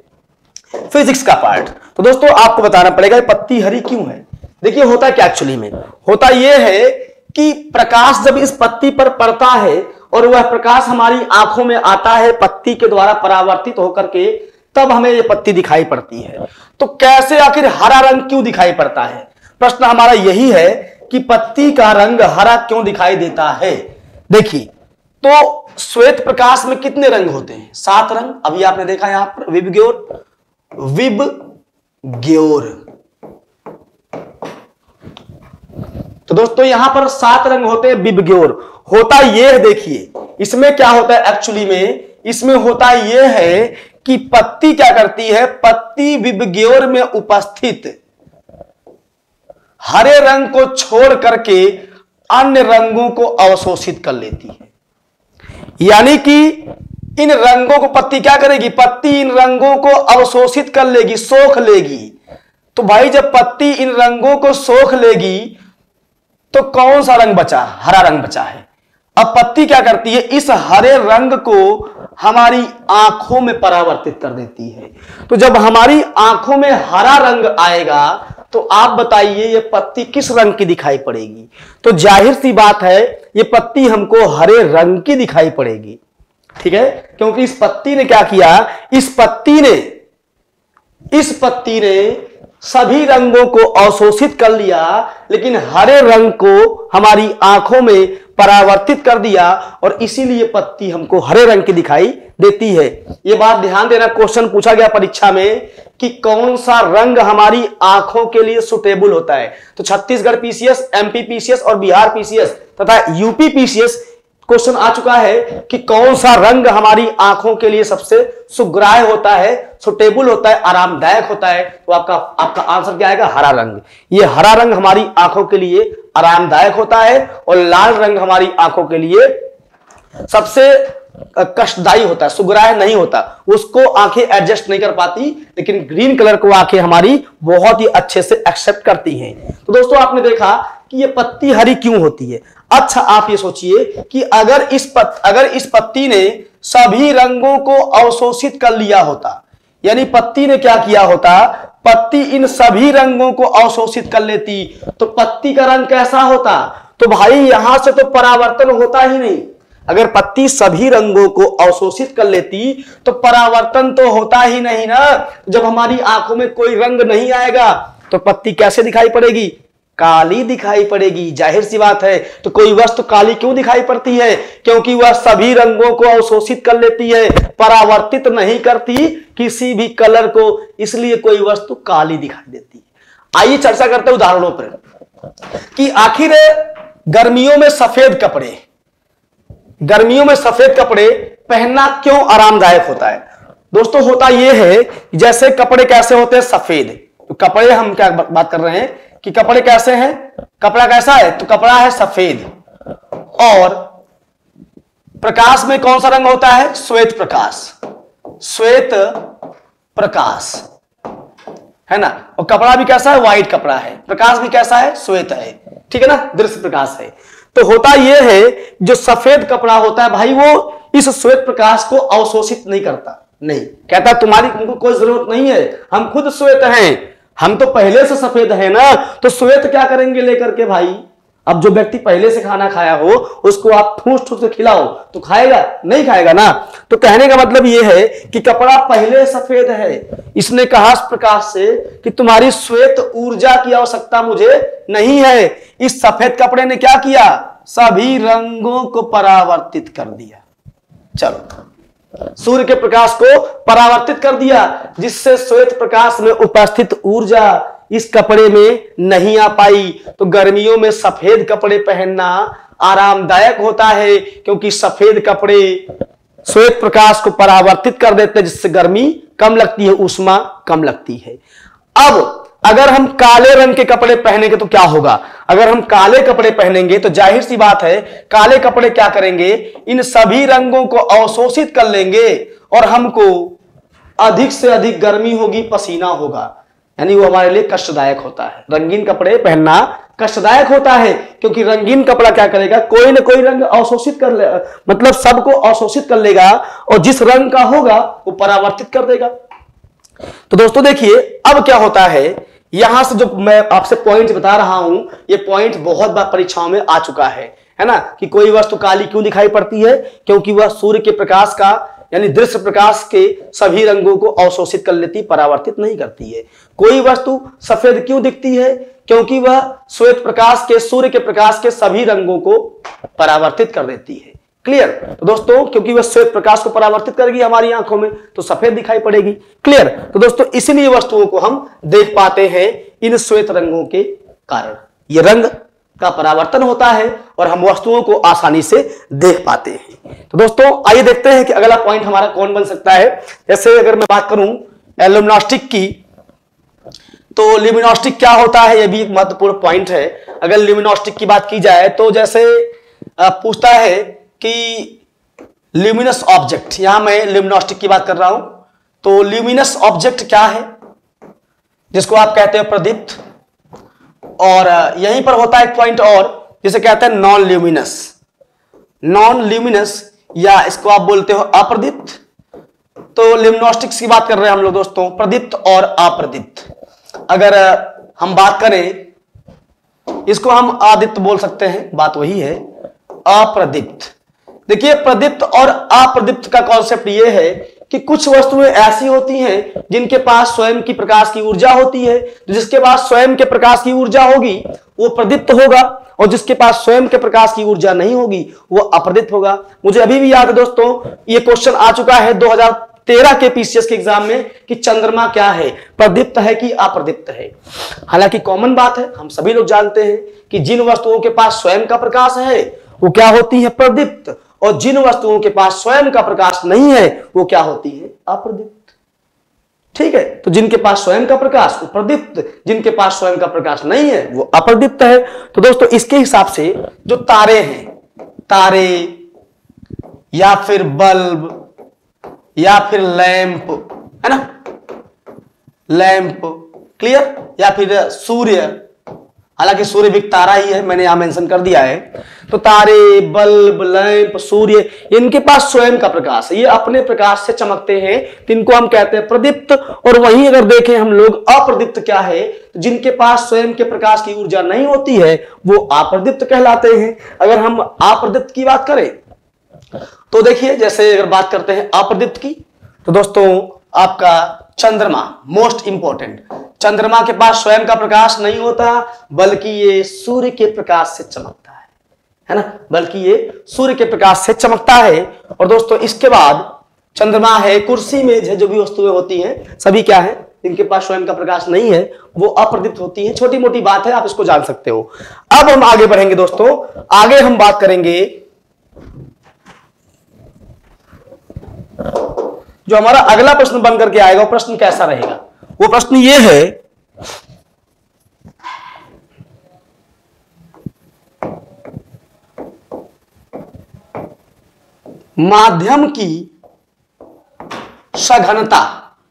S1: हैं फिजिक्स का पार्ट। तो दोस्तों आपको बताना पड़ेगा पत्ती हरी क्यों है। देखिए होता क्या एक्चुअली में, होता यह है कि प्रकाश जब इस पत्ती पर पड़ता है और वह प्रकाश हमारी आंखों में आता है पत्ती के द्वारा परावर्तित होकर के, तब हमें यह पत्ती दिखाई पड़ती है। तो कैसे आखिर हरा रंग क्यों दिखाई पड़ता है, प्रश्न हमारा यही है कि पत्ती का रंग हरा क्यों दिखाई देता है। देखिए तो श्वेत प्रकाश में कितने रंग होते हैं, 7 रंग। अभी आपने देखा यहां पर विबग्योर, विबग्योर। तो दोस्तों यहां पर 7 रंग होते हैं विबग्योर। होता यह, देखिए इसमें क्या होता है एक्चुअली में, इसमें होता यह है कि पत्ती क्या करती है, पत्ती विबग्योर में उपस्थित हरे रंग को छोड़ करके अन्य रंगों को अवशोषित कर लेती है। यानी कि इन रंगों को पत्ती क्या करेगी, पत्ती इन रंगों को अवशोषित कर लेगी, सोख लेगी। तो भाई जब पत्ती इन रंगों को सोख लेगी तो कौन सा रंग बचा, हरा रंग बचा है। अब पत्ती क्या करती है, इस हरे रंग को हमारी आंखों में परावर्तित कर देती है। तो जब हमारी आंखों में हरा रंग आएगा तो आप बताइए ये पत्ती किस रंग की दिखाई पड़ेगी। तो जाहिर सी बात है ये पत्ती हमको हरे रंग की दिखाई पड़ेगी, ठीक है। क्योंकि इस पत्ती ने क्या किया, इस पत्ती ने सभी रंगों को अवशोषित कर लिया, लेकिन हरे रंग को हमारी आंखों में परावर्तित कर दिया और इसीलिए पत्ती हमको हरे रंग की दिखाई देती है। यह बात ध्यान देना, क्वेश्चन पूछा गया परीक्षा में कि कौन सा रंग हमारी आंखों के लिए सुटेबल होता है। तो छत्तीसगढ़ पीसीएस, एमपी पीसीएस और बिहार पीसीएस तथा यूपी पीसीएस क्वेश्चन आ चुका है कि कौन सा रंग हमारी आंखों के लिए सबसे सुग्राह्य होता है, सुटेबल होता है, आरामदायक होता है। तो आपका आंसर क्या आएगा? हरा रंग। ये हरा रंग हमारी आंखों के लिए आरामदायक होता है और लाल रंग हमारी आंखों के लिए सबसे कष्टदायी होता है, सुग्राह्य नहीं होता, उसको आंखें एडजस्ट नहीं कर पाती, लेकिन ग्रीन कलर को आंखें हमारी बहुत ही अच्छे से एक्सेप्ट करती हैं। तो दोस्तों आपने देखा कि ये पत्ती हरी क्यों होती है। अच्छा आप ये सोचिए कि अगर इस पत्ती ने सभी रंगों को अवशोषित कर लिया होता, यानी पत्ती ने क्या किया होता, पत्ती इन सभी रंगों को अवशोषित कर लेती, तो पत्ती का रंग कैसा होता? तो भाई यहां से तो परावर्तन होता ही नहीं। अगर पत्ती सभी रंगों को अवशोषित कर लेती तो परावर्तन तो होता ही नहीं ना। जब हमारी आंखों में कोई रंग नहीं आएगा तो पत्ती कैसे दिखाई पड़ेगी? काली दिखाई पड़ेगी, जाहिर सी बात है। तो कोई वस्तु काली क्यों दिखाई पड़ती है? क्योंकि वह सभी रंगों को अवशोषित कर लेती है, परावर्तित नहीं करती किसी भी कलर को, इसलिए कोई वस्तु काली दिखाई देती है। आइए चर्चा करते हैं उदाहरणों पर कि आखिर गर्मियों में सफेद कपड़े पहनना क्यों आरामदायक होता है। दोस्तों होता यह है जैसे कपड़े कैसे होते हैं? सफेद। तो कपड़े हम क्या बात कर रहे हैं कि कपड़े कैसे हैं? कपड़ा कैसा है? तो कपड़ा है सफेद। और प्रकाश में कौन सा रंग होता है? श्वेत प्रकाश है ना। और कपड़ा भी कैसा है? व्हाइट कपड़ा है। प्रकाश भी कैसा है? श्वेत है, ठीक है ना, दृश्य प्रकाश है। तो होता यह है जो सफेद कपड़ा होता है भाई, वो इस श्वेत प्रकाश को अवशोषित नहीं करता, नहीं कहता तुमको कोई जरूरत नहीं है, हम खुद श्वेत हैं, हम तो पहले से सफेद है ना। तो श्वेत क्या करेंगे लेकर के भाई? अब जो व्यक्ति पहले से खाना खाया हो उसको आप ठूस ठूस के खिलाओ तो खाएगा? नहीं खाएगा ना। तो कहने का मतलब यह है कि कपड़ा पहले सफेद है, इसने कहा प्रकाश से कि तुम्हारी श्वेत ऊर्जा की आवश्यकता मुझे नहीं है। इस सफेद कपड़े ने क्या किया? सभी रंगों को परावर्तित कर दिया। चलो, सूर्य के प्रकाश को परावर्तित कर दिया, जिससे श्वेत प्रकाश में उपस्थित ऊर्जा इस कपड़े में नहीं आ पाई। तो गर्मियों में सफेद कपड़े पहनना आरामदायक होता है, क्योंकि सफेद कपड़े श्वेत प्रकाश को परावर्तित कर देते हैं, जिससे गर्मी कम लगती है, ऊष्मा कम लगती है। अब अगर हम काले रंग के कपड़े पहनेंगे तो क्या होगा? अगर हम काले कपड़े पहनेंगे तो जाहिर सी बात है काले कपड़े क्या करेंगे? इन सभी रंगों को अवशोषित कर लेंगे और हमको अधिक से अधिक गर्मी होगी, पसीना होगा, यानी वो हमारे लिए कष्टदायक होता है। रंगीन कपड़े पहनना कष्टदायक होता है, क्योंकि रंगीन कपड़ा क्या करेगा? कोई ना कोई रंग अवशोषित कर ले, मतलब सबको अवशोषित कर लेगा और जिस रंग का होगा वो परावर्तित कर देगा। तो दोस्तों देखिए अब क्या होता है, यहां से जो मैं आपसे पॉइंट बता रहा हूं, ये पॉइंट बहुत बार परीक्षाओं में आ चुका है ना, कि कोई वस्तु काली क्यों दिखाई पड़ती है? क्योंकि वह सूर्य के प्रकाश का, यानी दृश्य प्रकाश के सभी रंगों को अवशोषित कर लेती, परावर्तित नहीं करती है। कोई वस्तु सफेद क्यों दिखती है? क्योंकि वह श्वेत प्रकाश के, सूर्य के प्रकाश के सभी रंगों को परावर्तित कर देती है। क्लियर? तो दोस्तों क्योंकि वह श्वेत प्रकाश को परावर्तित करेगी हमारी आंखों में, तो सफेद दिखाई पड़ेगी। क्लियर? तो दोस्तों इसीलिए वस्तुओं को हम देख पाते हैं इन श्वेत रंगों के कारण। ये रंग का परावर्तन होता है और हम वस्तुओं को आसानी से देख पाते हैं। तो दोस्तों आइए देखते हैं कि अगला पॉइंट हमारा कौन बन सकता है। जैसे अगर मैं बात करूं ल्यूमिनोस्टिक की, तो ल्यूमिनोस्टिक क्या होता है, यह भी एक महत्वपूर्ण पॉइंट है। अगर ल्यूमिनोस्टिक की बात की जाए तो जैसे पूछता है कि ल्यूमिनस ऑब्जेक्ट, यहां मैं ल्यूमिनोस्टिक की बात कर रहा हूं, तो ल्यूमिनस ऑब्जेक्ट क्या है? जिसको आप कहते हैं प्रदीप्त। और यहीं पर होता है एक पॉइंट और, जिसे कहते हैं नॉन ल्यूमिनस, या इसको आप बोलते हो अप्रदीप्त। तो ल्यूमिनोस्टिक्स की बात कर रहे हैं हम लोग दोस्तों, प्रदीप्त और अप्रदीप्त। अगर हम बात करें, इसको हम आदित्य बोल सकते हैं, बात वही है। अप्रदीप्त, देखिए प्रदीप्त और अप्रदीप्त का कॉन्सेप्ट ये है कि कुछ वस्तुएं ऐसी होती हैं जिनके पास स्वयं की प्रकाश की ऊर्जा होती है, तो जिसके पास स्वयं के प्रकाश की ऊर्जा होगी वो प्रदीप्त होगा, और जिसके पास स्वयं के प्रकाश की ऊर्जा नहीं होगी वो अप्रदीप्त होगा। मुझे अभी भी याद है दोस्तों, ये क्वेश्चन आ चुका है 2013 के पीसीएस के एग्जाम में कि चंद्रमा क्या है, प्रदीप्त है कि अप्रदीप्त है। हालांकि कॉमन बात है, हम सभी लोग जानते हैं कि जिन वस्तुओं के पास स्वयं का प्रकाश है वो क्या होती है, प्रदीप्त, और जिन वस्तुओं के पास स्वयं का प्रकाश नहीं है वो क्या होती है, अप्रदीप्त। ठीक है, तो जिनके पास स्वयं का प्रकाश वो प्रदीप्त, जिनके पास स्वयं का प्रकाश नहीं है वो अप्रदीप्त है। तो दोस्तों इसके हिसाब से जो तारे हैं, तारे या फिर बल्ब या फिर लैंप, है ना, लैंप, क्लियर, या फिर सूर्य, हालांकि सूर्य भी तारा ही है, मैंने यहां मेंशन कर दिया है। तो तारे, बल्ब, लैंप, सूर्य, इनके पास स्वयं का प्रकाश है, ये अपने प्रकाश से चमकते हैं, तिनको हम कहते हैं प्रदीप्त। और वहीं अगर देखें हम लोग अप्रदीप्त क्या है, तो जिनके पास स्वयं के प्रकाश की ऊर्जा नहीं होती है वो अप्रदीप्त कहलाते हैं। अगर हम अप्रदीप्त की बात करें तो देखिए, जैसे अगर बात करते हैं अप्रदीप्त की, तो दोस्तों आपका चंद्रमा मोस्ट इंपॉर्टेंट, चंद्रमा के पास स्वयं का प्रकाश नहीं होता बल्कि ये सूर्य के प्रकाश से चमकता है ना, बल्कि ये सूर्य के प्रकाश से चमकता है। और दोस्तों इसके बाद चंद्रमा है, कुर्सी, मेज है, जो भी वस्तुएं होती हैं सभी क्या है, जिनके पास स्वयं का प्रकाश नहीं है वो अप्रदीप्त होती है। छोटी मोटी बात है, आप इसको जान सकते हो। अब हम आगे बढ़ेंगे दोस्तों, आगे हम बात करेंगे जो हमारा अगला प्रश्न बन करके आएगा, वो प्रश्न कैसा रहेगा, वो प्रश्न ये है, माध्यम की सघनता,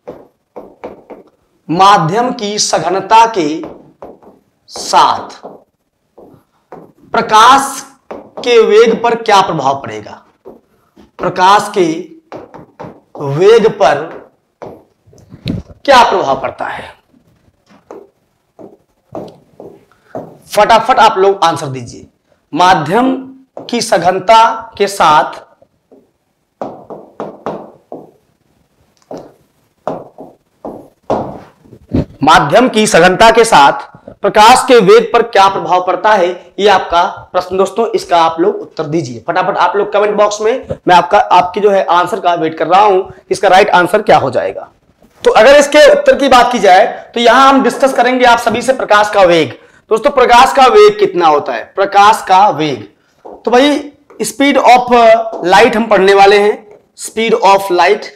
S1: माध्यम की सघनता के साथ प्रकाश के वेग पर क्या प्रभाव पड़ेगा, प्रकाश के वेग पर क्या प्रभाव पड़ता है। फटाफट आप लोग आंसर दीजिए। माध्यम की सघनता के साथ माध्यम की सघनता के साथ प्रकाश के वेग पर क्या प्रभाव पड़ता है, ये आपका प्रश्न दोस्तों, इसका आप लोग उत्तर दीजिए फटाफट। आप लोग कमेंट बॉक्स में, मैं आपकी जो है आंसर का वेट कर रहा हूं, इसका राइट आंसर क्या हो जाएगा। तो अगर इसके उत्तर की बात की जाए तो यहां हम डिस्कस करेंगे आप सभी से प्रकाश का वेग। दोस्तों प्रकाश का वेग कितना होता है, प्रकाश का वेग, तो भाई स्पीड ऑफ लाइट हम पढ़ने वाले हैं, स्पीड ऑफ लाइट।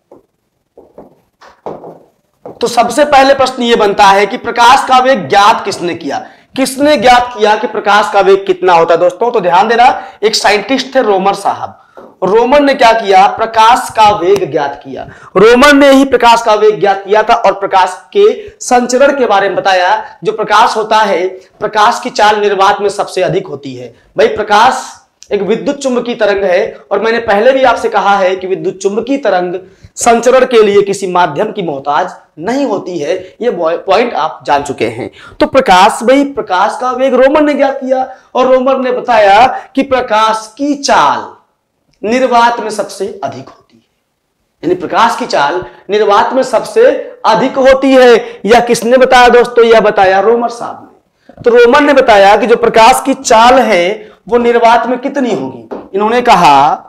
S1: तो सबसे पहले प्रश्न यह बनता है कि प्रकाश का वेग ज्ञात किसने किया, किसने ज्ञात किया कि प्रकाश का वेग कितना होता है। दोस्तों तो ध्यान देना, एक साइंटिस्ट थे रोमर साहब, रोमर ने क्या किया, प्रकाश का वेग ज्ञात किया, रोमर ने ही प्रकाश का वेग ज्ञात किया था और प्रकाश के संचरण के बारे में बताया। जो प्रकाश होता है, प्रकाश की चाल निर्वात में सबसे अधिक होती है। भाई प्रकाश एक विद्युत चुंबकीय तरंग है, और मैंने पहले भी आपसे कहा है कि विद्युत चुंबकीय तरंग संचरण के लिए किसी माध्यम की मोहताज नहीं होती है, ये पॉइंट आप जान चुके हैं। तो प्रकाश, भाई प्रकाश का वेग रोमर ने ज्ञात किया, और रोमर ने बताया कि प्रकाश की चाल निर्वात में सबसे अधिक होती है, यानी प्रकाश की चाल निर्वात में सबसे अधिक होती है। यह किसने बताया दोस्तों, यह बताया रोमर साहब ने। तो रोमर ने बताया कि जो प्रकाश की चाल है वो निर्वात में कितनी होगी, इन्होंने कहा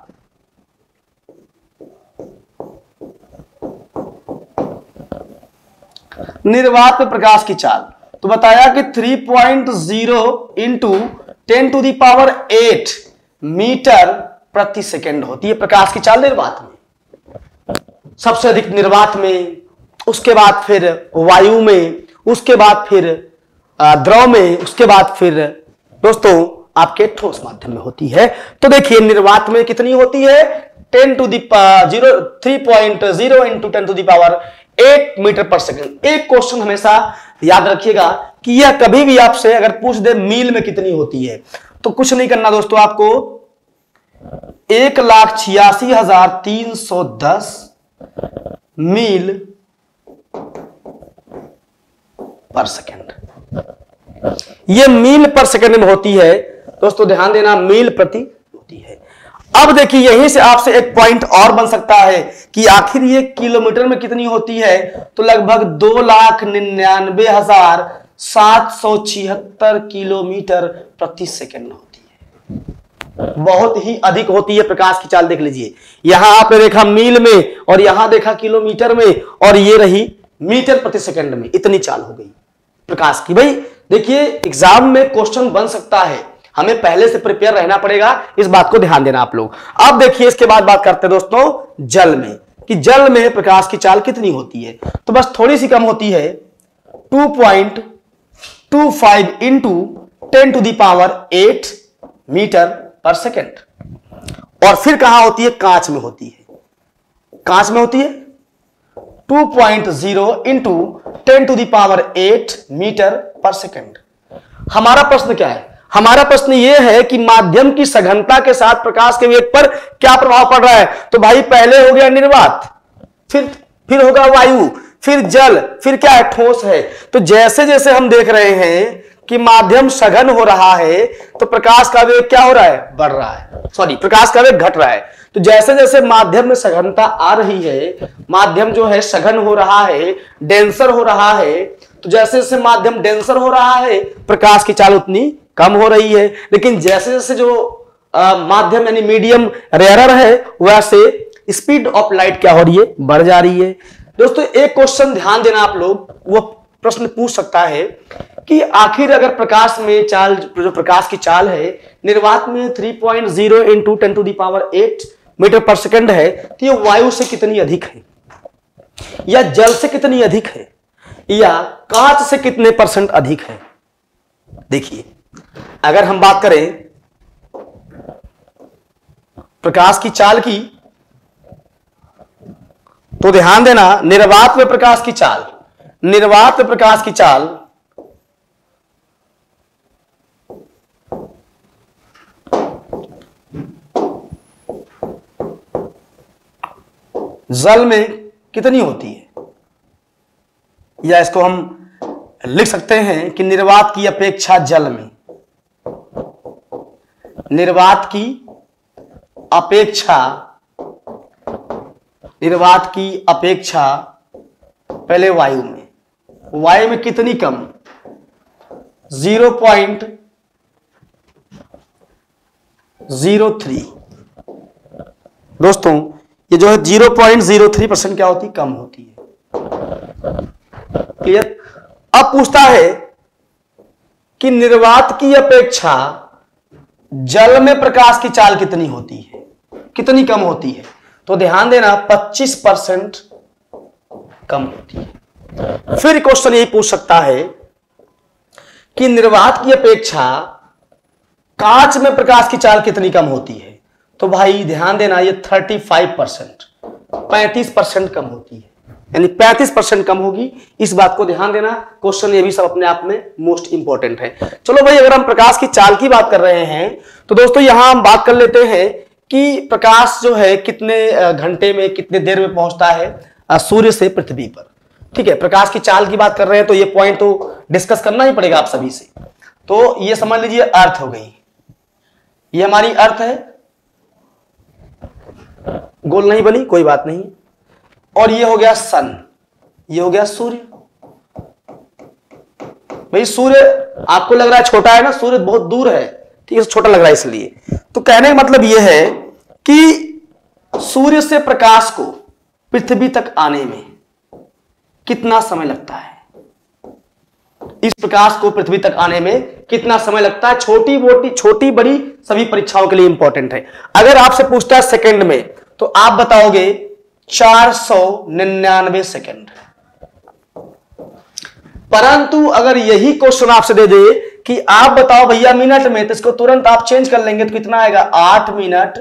S1: निर्वात में प्रकाश की चाल, तो बताया कि 3.0 इंटू 10⁸ मीटर प्रति सेकेंड होती है प्रकाश की चाल निर्वात में, सबसे अधिक निर्वात में, उसके बाद फिर वायु में, उसके बाद फिर द्रव में, उसके बाद फिर दोस्तों आपके ठोस माध्यम में होती है। तो देखिए निर्वात में कितनी होती है, 3.0 इंटू 10⁸ मीटर पर सेकेंड। एक क्वेश्चन हमेशा याद रखिएगा कि यह कभी भी आपसे अगर पूछ दे मील में कितनी होती है, तो कुछ नहीं करना दोस्तों, आपको 1,86,310 मील पर सेकेंड, यह मील पर सेकेंड में होती है। दोस्तों ध्यान देना, मील प्रति होती है। अब देखिए यहीं से आपसे एक पॉइंट और बन सकता है कि आखिर ये किलोमीटर में कितनी होती है, तो लगभग 2,99,776 किलोमीटर प्रति सेकंड होती है। बहुत ही अधिक होती है प्रकाश की चाल। देख लीजिए, यहां आपने देखा मील में और यहां देखा किलोमीटर में, और ये रही मीटर प्रति सेकंड में। इतनी चाल हो गई प्रकाश की। भाई देखिए एग्जाम में क्वेश्चन बन सकता है, हमें पहले से प्रिपेयर रहना पड़ेगा, इस बात को ध्यान देना आप लोग। अब देखिए इसके बाद बात करते हैं दोस्तों जल में, कि जल में प्रकाश की चाल कितनी होती है। तो बस थोड़ी सी कम होती है, 2.25 इंटू 10⁸ मीटर पर सेकेंड। और फिर कहां होती है, कांच में होती है। कांच में होती है 2.0 इंटू 10⁸ मीटर पर सेकेंड। हमारा प्रश्न क्या है, हमारा प्रश्न यह है कि माध्यम की सघनता के साथ प्रकाश के वेग पर क्या प्रभाव पड़ रहा है। तो भाई पहले हो गया निर्वात, फिर होगा वायु, फिर जल, फिर क्या है, ठोस है। तो जैसे जैसे हम देख रहे हैं कि माध्यम सघन हो रहा है तो प्रकाश का वेग क्या हो रहा है, बढ़ रहा है, सॉरी प्रकाश का वेग घट रहा है। तो जैसे जैसे माध्यम में सघनता आ रही है, माध्यम जो है सघन हो रहा है, डेंसर हो रहा है, तो जैसे जैसे माध्यम डेंसर हो रहा है प्रकाश की चाल उतनी कम हो रही है। लेकिन जैसे जैसे जो माध्यम यानी मीडियम रेयरर है, वैसे स्पीड ऑफ लाइट क्या हो रही है, बढ़ जा रही है। दोस्तों एक क्वेश्चन ध्यान देना आप लोग, वो प्रश्न पूछ सकता है कि आखिर अगर प्रकाश में चाल, जो प्रकाश की चाल है निर्वात में 3.0 इंटू 10⁸ मीटर पर सेकंड है, तो ये वायु से कितनी अधिक है, या जल से कितनी अधिक है, या कांच से कितने % अधिक है। देखिए अगर हम बात करें प्रकाश की चाल की, तो ध्यान देना निर्वात में प्रकाश की चाल, निर्वात में प्रकाश की चाल जल में कितनी होती है, या इसको हम लिख सकते हैं कि निर्वात की अपेक्षा जल में, निर्वात की अपेक्षा, निर्वात की अपेक्षा पहले वायु में, वायु में कितनी कम, 0.03। दोस्तों ये जो है 0.03% क्या होती, कम होती है। क्लियर। अब पूछता है कि निर्वात की अपेक्षा जल में प्रकाश की चाल कितनी होती है, कितनी कम होती है। तो ध्यान देना 25% कम होती है। फिर क्वेश्चन यही पूछ सकता है कि निर्वात की अपेक्षा कांच में प्रकाश की चाल कितनी कम होती है। तो भाई ध्यान देना ये 35% कम होती है, यानी 35% कम होगी। इस बात को ध्यान देना, क्वेश्चन ये भी सब अपने आप में मोस्ट इंपॉर्टेंट है। चलो भाई अगर हम प्रकाश की चाल की बात कर रहे हैं तो दोस्तों यहां हम बात कर लेते हैं कि प्रकाश जो है कितने घंटे में, कितने देर में पहुंचता है सूर्य से पृथ्वी पर। ठीक है, प्रकाश की चाल की बात कर रहे हैं तो ये पॉइंट तो डिस्कस करना ही पड़ेगा आप सभी से। तो ये समझ लीजिए अर्थ हो गई, ये हमारी अर्थ है, गोल नहीं बनी कोई बात नहीं। और ये हो गया सन, ये हो गया सूर्य। भाई सूर्य आपको लग रहा है छोटा है ना, सूर्य बहुत दूर है, ठीक है, छोटा लग रहा है इसलिए। तो कहने का मतलब यह है कि सूर्य से प्रकाश को पृथ्वी तक आने में कितना समय लगता है, इस प्रकाश को पृथ्वी तक आने में कितना समय लगता है। छोटी बड़ी सभी परीक्षाओं के लिए इंपॉर्टेंट है। अगर आपसे पूछता है सेकंड में तो आप बताओगे 499 सेकंड। परंतु अगर यही क्वेश्चन आपसे दे दे कि आप बताओ भैया मिनट में, तो इसको तुरंत आप चेंज कर लेंगे तो कितना आएगा, 8 मिनट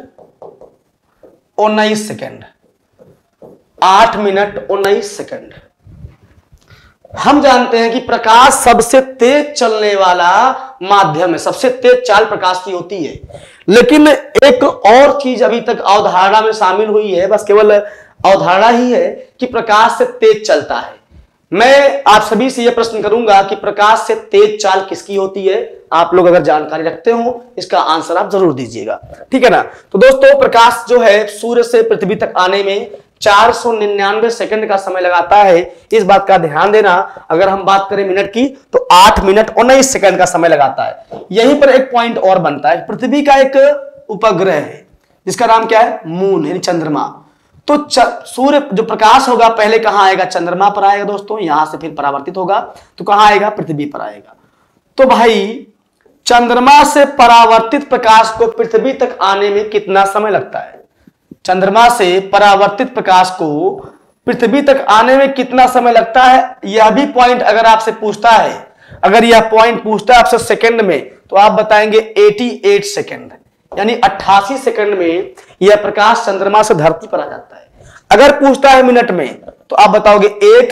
S1: 19 सेकंड। 8 minute 19 second. हम जानते हैं कि प्रकाश सबसे तेज चलने वाला माध्यम है, सबसे तेज चाल प्रकाश की होती है। लेकिन एक और चीज अभी तक अवधारणा में शामिल हुई है, बस केवल अवधारणा ही है कि प्रकाश से तेज चलता है। मैं आप सभी से यह प्रश्न करूंगा कि प्रकाश से तेज चाल किसकी होती है। आप लोग अगर जानकारी रखते हो इसका आंसर आप जरूर दीजिएगा, ठीक है ना। तो दोस्तों प्रकाश जो है सूर्य से पृथ्वी तक आने में 499 सेकंड का समय लगाता है। इस बात का ध्यान देना, अगर हम बात करें मिनट की तो 8 मिनट 19 सेकंड का समय लगाता है। यहीं पर एक पॉइंट और बनता है, पृथ्वी का एक उपग्रह है जिसका नाम क्या है, मून यानी चंद्रमा। तो सूर्य जो प्रकाश होगा पहले कहां आएगा, चंद्रमा पर आएगा दोस्तों, यहां से फिर परावर्तित होगा तो कहां आएगा, पृथ्वी पर आएगा। तो भाई चंद्रमा से परावर्तित प्रकाश को पृथ्वी तक आने में कितना समय लगता है, चंद्रमा से परावर्तित प्रकाश को पृथ्वी तक आने में कितना समय लगता है। यह भी पॉइंट अगर आपसे पूछता है, अगर यह पॉइंट पूछता है आपसे सेकंड में, तो आप बताएंगे 88 सेकंड, यानी 88 सेकंड में यह प्रकाश चंद्रमा से धरती पर आ जाता है। अगर पूछता है मिनट में तो आप बताओगे 1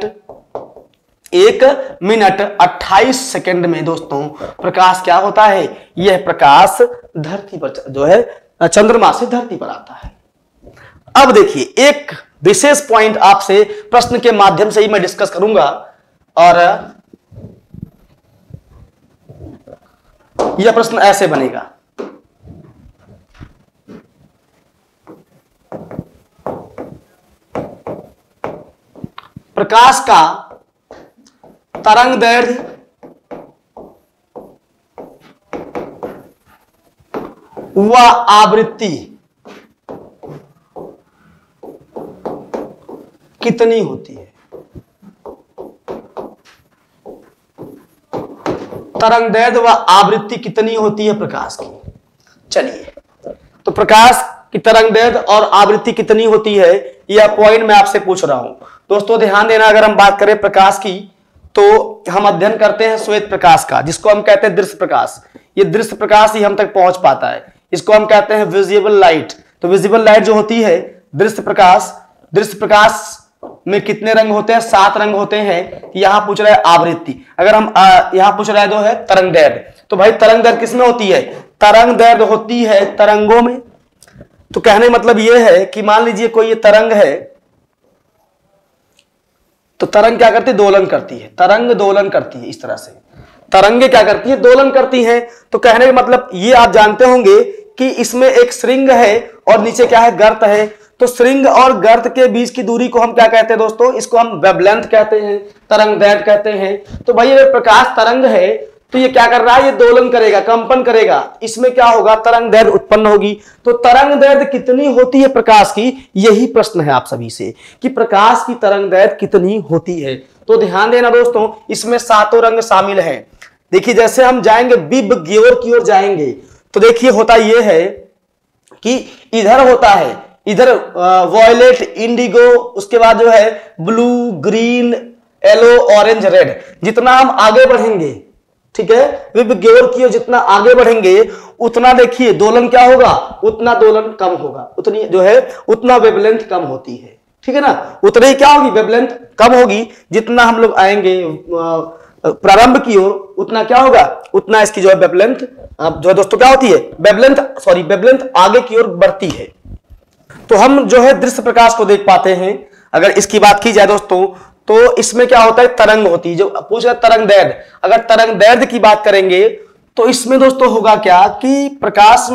S1: मिनट 28 सेकंड में दोस्तों प्रकाश क्या होता है, यह प्रकाश धरती पर जो है चंद्रमा से धरती पर आता है। अब देखिए एक विशेष पॉइंट आपसे प्रश्न के माध्यम से ही मैं डिस्कस करूंगा, और यह प्रश्न ऐसे बनेगा, प्रकाश का तरंग दैर्घ्य व आवृत्ति कितनी होती है, तरंग दैर्घ्य व आवृत्ति कितनी होती है प्रकाश की। चलिए, तो प्रकाश की तरंग दैर्घ्य और आवृत्ति कितनी होती है, यह पॉइंट मैं आपसे पूछ रहा हूं। दोस्तों ध्यान देना, अगर हम बात करें प्रकाश की तो हम अध्ययन करते हैं श्वेत प्रकाश का, जिसको हम कहते हैं दृश्य प्रकाश। ये दृश्य प्रकाश ही हम तक पहुंच पाता है, इसको हम कहते हैं विजिबल लाइट। तो विजिबल लाइट जो होती है दृश्य प्रकाश में कितने रंग होते हैं, 7 रंग होते हैं। यहां पूछ रहा है आवृत्ति, अगर हम यहां पूछ रहा है जो है तरंग दैर्घ्य, तो भाई तरंग दैर्घ्य किसमें होती है, तरंग दैर्घ्य होती है तरंगों में। तो कहने मतलब यह है कि मान लीजिए कोई ये तरंग है, तो तरंग क्या करती है, दोलन करती है, तरंग दोलन करती है। इस तरह से तरंगे क्या करती है, दोलन करती हैं। तो कहने का मतलब ये आप जानते होंगे कि इसमें एक श्रृंग है और नीचे क्या है, गर्त है। तो श्रृंग और गर्त के बीच की दूरी को हम क्या कहते हैं दोस्तों, इसको हम वेवलेंथ कहते हैं, तरंग दैर्घ्य कहते हैं। तो भाई अगर प्रकाश तरंग है तो ये क्या कर रहा है, ये दोलन करेगा, कंपन करेगा, इसमें क्या होगा, तरंग दैर्घ्य उत्पन्न होगी। तो तरंग दैर्घ्य कितनी होती है प्रकाश की, यही प्रश्न है आप सभी से कि प्रकाश की तरंग दैर्घ्य कितनी होती है। तो ध्यान देना दोस्तों, इसमें 7 रंग शामिल हैं। देखिए जैसे हम जाएंगे बिब ग्योर की ओर जाएंगे तो देखिए होता यह है कि इधर होता है, इधर वॉयलेट, इंडिगो, उसके बाद जो है blue, green, yellow, orange, red. जितना हम आगे बढ़ेंगे, ठीक है, विब ग्योर की ओर जितना आगे बढ़ेंगे उतना देखिए दोलन क्या होगा, उतना दोलन कम होगा, उतनी जो है उतना वेवलेंथ कम होती है, ठीक है ना। उतनी क्या होगी, वेवलेंथ कम होगी। जितना हम लोग आएंगे प्रारंभ की ओर उतना क्या होगा, उतना इसकी जो है वेवलेंथ जो है दोस्तों क्या होती है, वेवलेंथ आगे की ओर बढ़ती है। तो हम जो है दृश्य प्रकाश को देख पाते हैं। अगर इसकी बात की जाए दोस्तों तो इसमें क्या होता है, तरंग होती है, जो पूछ रहा तरंग दैर्घ्य। अगर तरंग दैर्घ्य की बात करेंगे तो इसमें दोस्तों होगा क्या कि प्रकाश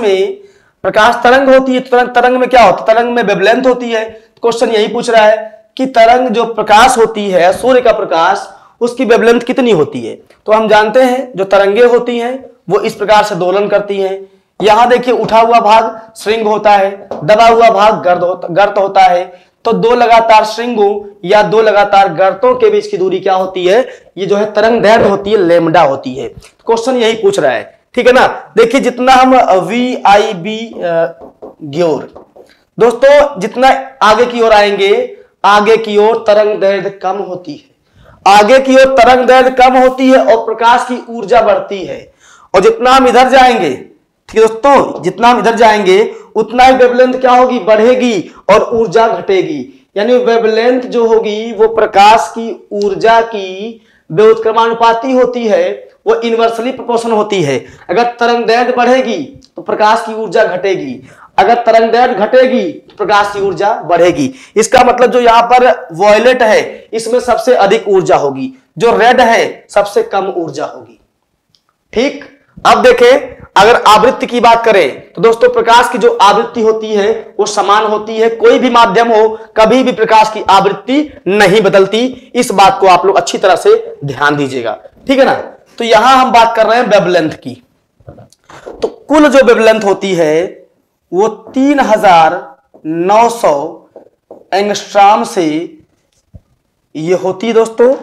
S1: तरंग होती है, तरंग में क्या होता है, तरंग में वेवलेंथ होती है। क्वेश्चन यही पूछ रहा है कि तरंग जो प्रकाश होती है, सूर्य का प्रकाश, उसकी वेवलेंथ कितनी होती है। तो हम जानते हैं जो तरंगे होती हैं वो इस प्रकार से दोलन करती हैं। यहां देखिए उठा हुआ भाग श्रृंग होता है, दबा हुआ भाग गर्त होता है। तो 2 लगातार श्रृंगों या 2 लगातार गर्तों के बीच की दूरी क्या होती है, ये जो है तरंग दैर्घ्य होती है, लैम्डा होती है। क्वेश्चन यही पूछ रहा है, ठीक है ना। देखिए जितना हम VIB ग्योर दोस्तों, जितना आगे की ओर आएंगे, आगे की ओर तरंग दैर्घ्य कम होती है, आगे की ओर तरंग दैर्घ्य कम होती है और प्रकाश की ऊर्जा बढ़ती है। और जितना हम इधर जाएंगे, ठीक है दोस्तों, जितना हम इधर जाएंगे उतना ही वेवलेंथ क्या होगी, बढ़ेगी और ऊर्जा घटेगी। यानी वेवलेंथ जो होगी वो प्रकाश की ऊर्जा की व्युत्क्रमानुपाती होती है, वो इनवर्सली प्रोपोर्शनल होती है। अगर तरंग दैर्घ्य बढ़ेगी तो प्रकाश की ऊर्जा घटेगी, अगर तरंग दैर्घ्य घटेगी तो प्रकाश की ऊर्जा बढ़ेगी। इसका मतलब जो यहां पर वॉयलेट है इसमें सबसे अधिक ऊर्जा होगी, जो रेड है सबसे कम ऊर्जा होगी। ठीक, अब देखें अगर आवृत्ति की बात करें तो दोस्तों प्रकाश की जो आवृत्ति होती है वो समान होती है, कोई भी माध्यम हो कभी भी प्रकाश की आवृत्ति नहीं बदलती। इस बात को आप लोग अच्छी तरह से ध्यान दीजिएगा, ठीक है ना। तो यहां हम बात कर रहे हैं वेवलेंथ की, तो कुल जो वेवलेंथ होती है वो 3900 एंगस्ट्रॉम से ये होती है दोस्तों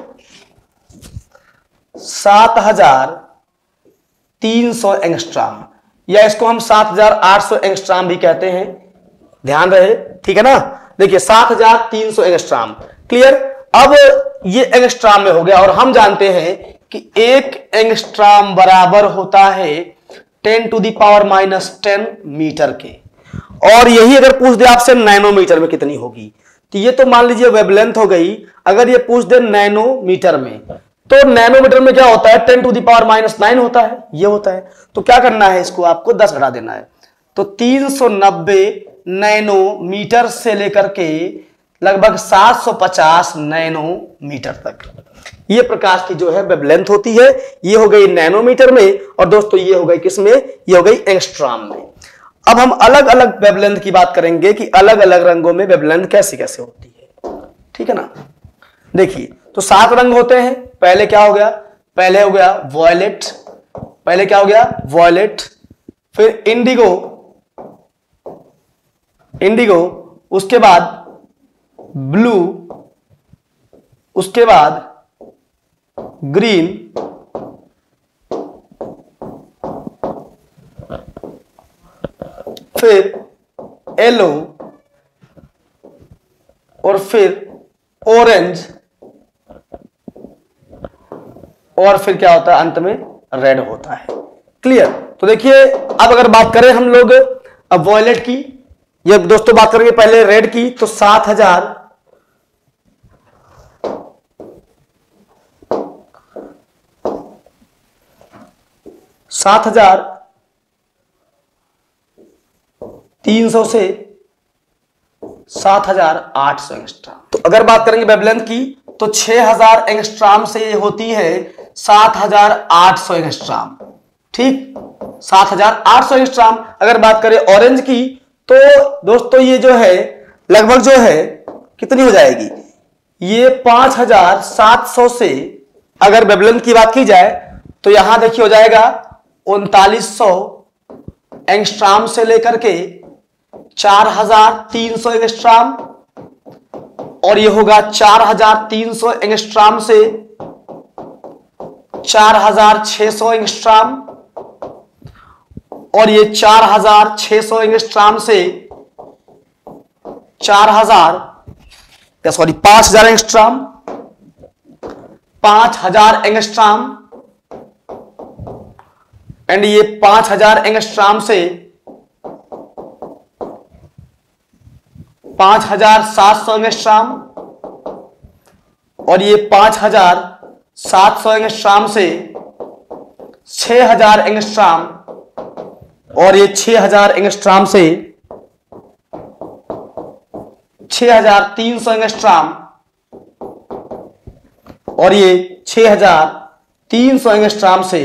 S1: 7300 एंगस्ट्रॉम, या इसको हम 7800 एंगस्ट्रॉम भी कहते हैं, ध्यान रहे, ठीक है ना। देखिए 7300 एंगस्ट्रॉम, क्लियर। अब ये एंगस्ट्रॉम में हो गया और हम जानते हैं कि एक एंगस्ट्रॉम बराबर होता है 10⁻⁻10 मीटर के, और यही अगर पूछ दे आपसे नैनोमीटर में कितनी होगी, तो ये तो मान लीजिए वेवलेंथ हो गई। अगर ये पूछ दे नैनोमीटर में, तो नैनोमीटर में क्या होता है 10⁻⁹ होता है, ये होता है। तो क्या करना है, इसको आपको 10 घटा देना है, तो 390 नैनोमीटर से लेकर के लगभग 750 नैनोमीटर तक ये प्रकाश की जो है वेवलेंथ होती है। ये हो गई नैनोमीटर में, और दोस्तों ये हो गई किसमें, ये हो गई एंगस्ट्रॉम में। अब हम अलग अलग वेवलेंथ की बात करेंगे कि अलग अलग रंगों में वेवलेंथ कैसे कैसे होती है, ठीक है ना। देखिए तो 7 रंग होते हैं। पहले क्या हो गया, पहले हो गया वॉयलेट, पहले क्या हो गया वॉयलेट, फिर इंडिगो, इंडिगो, उसके बाद ब्लू, उसके बाद ग्रीन, फिर येलो, और फिर ऑरेंज, और फिर क्या होता है अंत में रेड होता है, क्लियर। तो देखिए अब अगर बात करें हम लोग अब वॉयलेट की, ये दोस्तों बात करेंगे पहले रेड की, तो 7000 7300 से 7800 एंगस्ट्रॉम। तो अगर बात करेंगे वेवलेंथ की तो 6000 एंगस्ट्रॉम से ये होती है 7800 एंगस्ट्रॉम, ठीक, 7800 एंगस्ट्रॉम। अगर बात करें ऑरेंज की तो दोस्तों ये जो है लगभग जो है कितनी हो जाएगी, ये 5700 से अगर वेवलेंथ की बात की जाए तो यहां देखिए हो जाएगा 3900 एंगस्ट्रॉम से लेकर के 4300 एंगस्ट्रॉम, और ये होगा 4300 एंगस्ट्रॉम से 4600 एंगस्ट्रॉम, और ये 4600 एंगस्ट्रॉम से 5000 एंगस्ट्रॉम, 5000 एंगस्ट्रॉम, एंड ये 5000 एंगस्ट्रॉम से 5700 एंगस्ट्रॉम, और ये 5700 एंगस्ट्रॉम से 6000 एंगस्ट्रॉम, और ये 6000 एंगस्ट्रॉम से 6300 एंगस्ट्रॉम, और ये 6300 एंगस्ट्रॉम से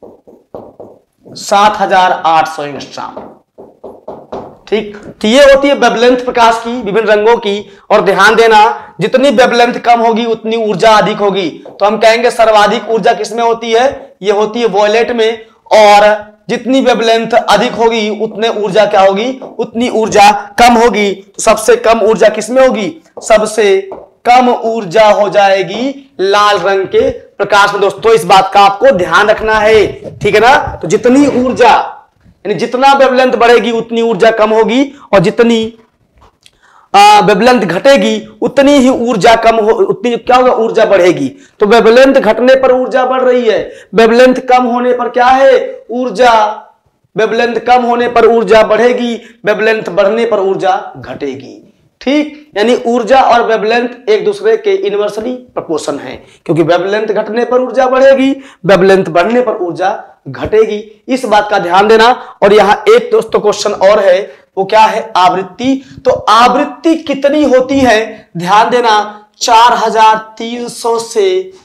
S1: 7800 एंगस्ट्रॉम, ठीक। तो ये होती है वेवलेंथ प्रकाश की विभिन्न रंगों की। और ध्यान देना जितनी वेवलेंथ कम होगी उतनी ऊर्जा अधिक होगी। तो हम कहेंगे सर्वाधिक ऊर्जा किसमें होती है, ये होती है वॉयलेट में, और जितनी वेवलेंथ अधिक होगी उतने ऊर्जा क्या होगी, उतनी ऊर्जा कम होगी। तो सबसे कम ऊर्जा किसमें होगी, सबसे कम ऊर्जा हो जाएगी लाल रंग के प्रकाश में। दोस्तों इस बात का आपको ध्यान रखना है, ठीक है ना। तो जितनी ऊर्जा यानी जितना वेवलेंथ बढ़ेगी उतनी ऊर्जा कम होगी, और जितनी वेवलेंथ घटेगी उतनी ही ऊर्जा कम हो, उतनी क्या होगा, ऊर्जा बढ़ेगी। तो वेवलेंथ घटने पर ऊर्जा बढ़ रही है, वेवलेंथ कम होने पर क्या है, ऊर्जा, वेवलेंथ कम होने पर ऊर्जा बढ़ेगी, वेवलेंथ बढ़ने पर ऊर्जा घटेगी, ठीक। यानी ऊर्जा और वेवलेंथ एक दूसरे के इनवर्सली प्रोपोर्शन है, क्योंकि वेवलेंथ घटने पर ऊर्जा बढ़ेगी, वेवलेंथ बढ़ने पर ऊर्जा घटेगी। इस बात का ध्यान देना। और यहां एक दोस्तों क्वेश्चन और है वो क्या है, आवृत्ति। तो आवृत्ति कितनी होती है, ध्यान देना, 4300 से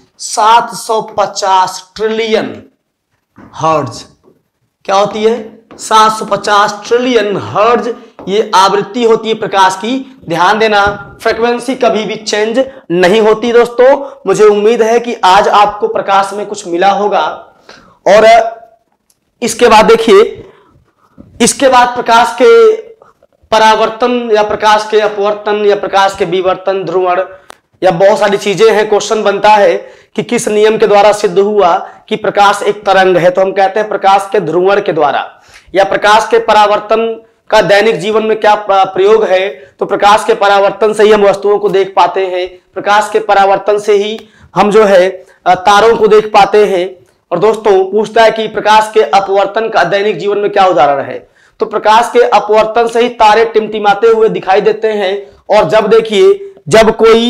S1: 750 ट्रिलियन हर्ट्ज। क्या होती है, 750 ट्रिलियन हर्ट्ज ये आवृत्ति होती है प्रकाश की। ध्यान देना, फ्रीक्वेंसी कभी भी चेंज नहीं होती दोस्तों। मुझे उम्मीद है कि आज आपको प्रकाश में कुछ मिला होगा। और इसके बाद देखिए, इसके बाद प्रकाश के परावर्तन या प्रकाश के अपवर्तन या प्रकाश के विवर्तन, ध्रुवण या बहुत सारी चीजें हैं। क्वेश्चन बनता है कि किस नियम के द्वारा सिद्ध हुआ कि प्रकाश एक तरंग है, तो हम कहते हैं प्रकाश के ध्रुवण के द्वारा। या प्रकाश के परावर्तन का दैनिक जीवन में क्या प्रयोग है, तो प्रकाश के परावर्तन से ही हम वस्तुओं को देख पाते हैं, प्रकाश के परावर्तन से ही हम जो है तारों को देख पाते हैं। और दोस्तों पूछता है कि प्रकाश के अपवर्तन का दैनिक जीवन में क्या उदाहरण है, तो प्रकाश के अपवर्तन से ही तारे टिमटिमाते हुए दिखाई देते हैं। और जब देखिए, जब कोई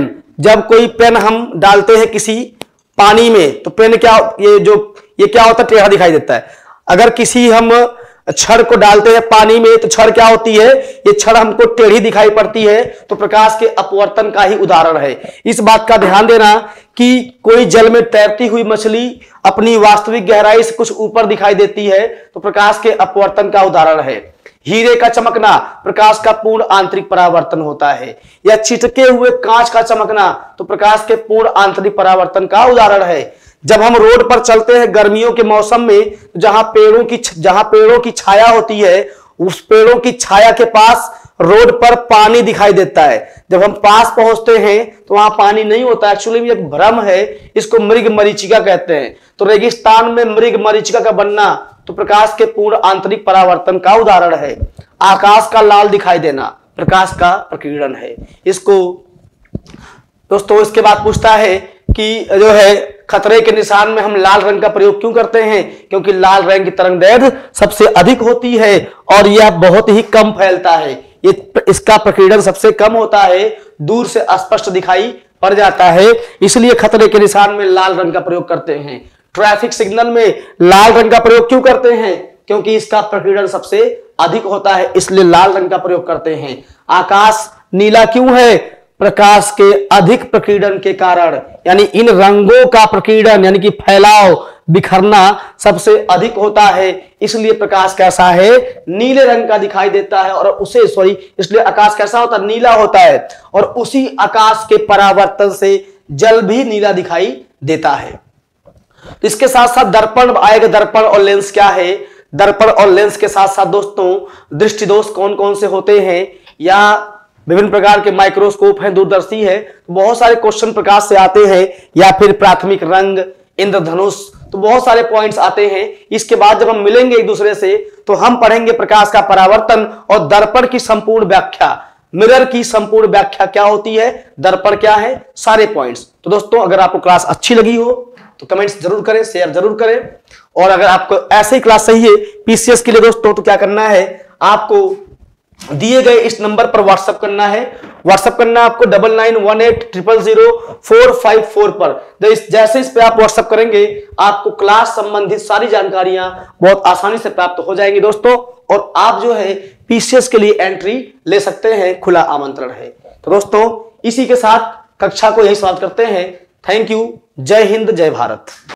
S1: पेन हम डालते हैं किसी पानी में, तो पेन क्या, ये क्या होता है, टेढ़ा दिखाई देता है। अगर किसी हम छड़ को डालते हैं पानी में, तो छड़ क्या होती है, ये छड़ हमको टेढ़ी दिखाई पड़ती है। तो प्रकाश के अपवर्तन का ही उदाहरण है। इस बात का ध्यान देना कि कोई जल में तैरती हुई मछली अपनी वास्तविक गहराई से कुछ ऊपर दिखाई देती है, तो प्रकाश के अपवर्तन का उदाहरण है। हीरे का चमकना प्रकाश का पूर्ण आंतरिक परावर्तन होता है। या चिटके हुए कांच का चमकना, तो प्रकाश के पूर्ण आंतरिक परावर्तन का उदाहरण है। जब हम रोड पर चलते हैं गर्मियों के मौसम में, जहां पेड़ों की छाया होती है, उस पेड़ों की छाया के पास रोड पर पानी दिखाई देता है। जब हम पास पहुंचते हैं तो वहां पानी नहीं होता। एक्चुअली ये एक भ्रम है, इसको मृग मरीचिका कहते हैं। तो रेगिस्तान में मृग मरीचिका का बनना, तो प्रकाश के पूर्ण आंतरिक परावर्तन का उदाहरण है। आकाश का लाल दिखाई देना प्रकाश का प्रकीर्णन है। इसको दोस्तों, इसके बाद पूछता है कि जो है खतरे के निशान में हम लाल रंग का प्रयोग क्यों करते हैं, क्योंकि लाल रंग की तरंगदैर्घ्य सबसे अधिक होती है और यह बहुत ही कम फैलता है। इसका प्रकीर्णन सबसे कम होता है, दूर से स्पष्ट दिखाई पड़ जाता है, इसलिए खतरे के निशान में लाल रंग का प्रयोग करते हैं। ट्रैफिक सिग्नल में लाल रंग का प्रयोग क्यों करते हैं, क्योंकि इसका प्रकीर्णन सबसे अधिक होता है, इसलिए लाल रंग का प्रयोग करते हैं। आकाश नीला क्यों है, प्रकाश के अधिक प्रकीर्णन के कारण। यानी इन रंगों का प्रकीर्णन यानी कि फैलाव, बिखरना सबसे अधिक होता है, इसलिए प्रकाश कैसा है, नीले रंग का दिखाई देता है। और इसलिए आकाश कैसा होता है, नीला होता है। और उसी आकाश के परावर्तन से जल भी नीला दिखाई देता है। तो इसके साथ साथ दर्पण आएगा। दर्पण और लेंस क्या है, दर्पण और लेंस के साथ साथ दोस्तों दृष्टि दोष कौन कौन से होते हैं, या विभिन्न प्रकार के माइक्रोस्कोप हैं, दूरदर्शी है। तो बहुत सारे क्वेश्चन प्रकाश से आते हैं, या फिर प्राथमिक रंग, इंद्रधनुष, तो बहुत सारे पॉइंट्स आते हैं। इसके बाद जब हम मिलेंगे एक दूसरे से, तो हम पढ़ेंगे प्रकाश का परावर्तन और दर्पण की संपूर्ण व्याख्या, मिरर की संपूर्ण व्याख्या क्या होती है, दर्पण क्या है, सारे पॉइंट्स। तो दोस्तों अगर आपको क्लास अच्छी लगी हो तो कमेंट्स जरूर करें, शेयर जरूर करें। और अगर आपको ऐसे ही क्लास चाहिए पीसीएस के लिए दोस्तों, तो क्या करना है, आपको दिए गए इस नंबर पर व्हाट्सएप करना है। व्हाट्सएप करना आपको 9918000454 पर। जैसे इस पे आप व्हाट्सएप करेंगे, आपको क्लास संबंधित सारी जानकारियां बहुत आसानी से प्राप्त हो जाएंगी दोस्तों। और आप जो है पीसीएस के लिए एंट्री ले सकते हैं, खुला आमंत्रण है। तो दोस्तों इसी के साथ कक्षा को यही समाप्त करते हैं। Thank you. जय हिंद, जय भारत।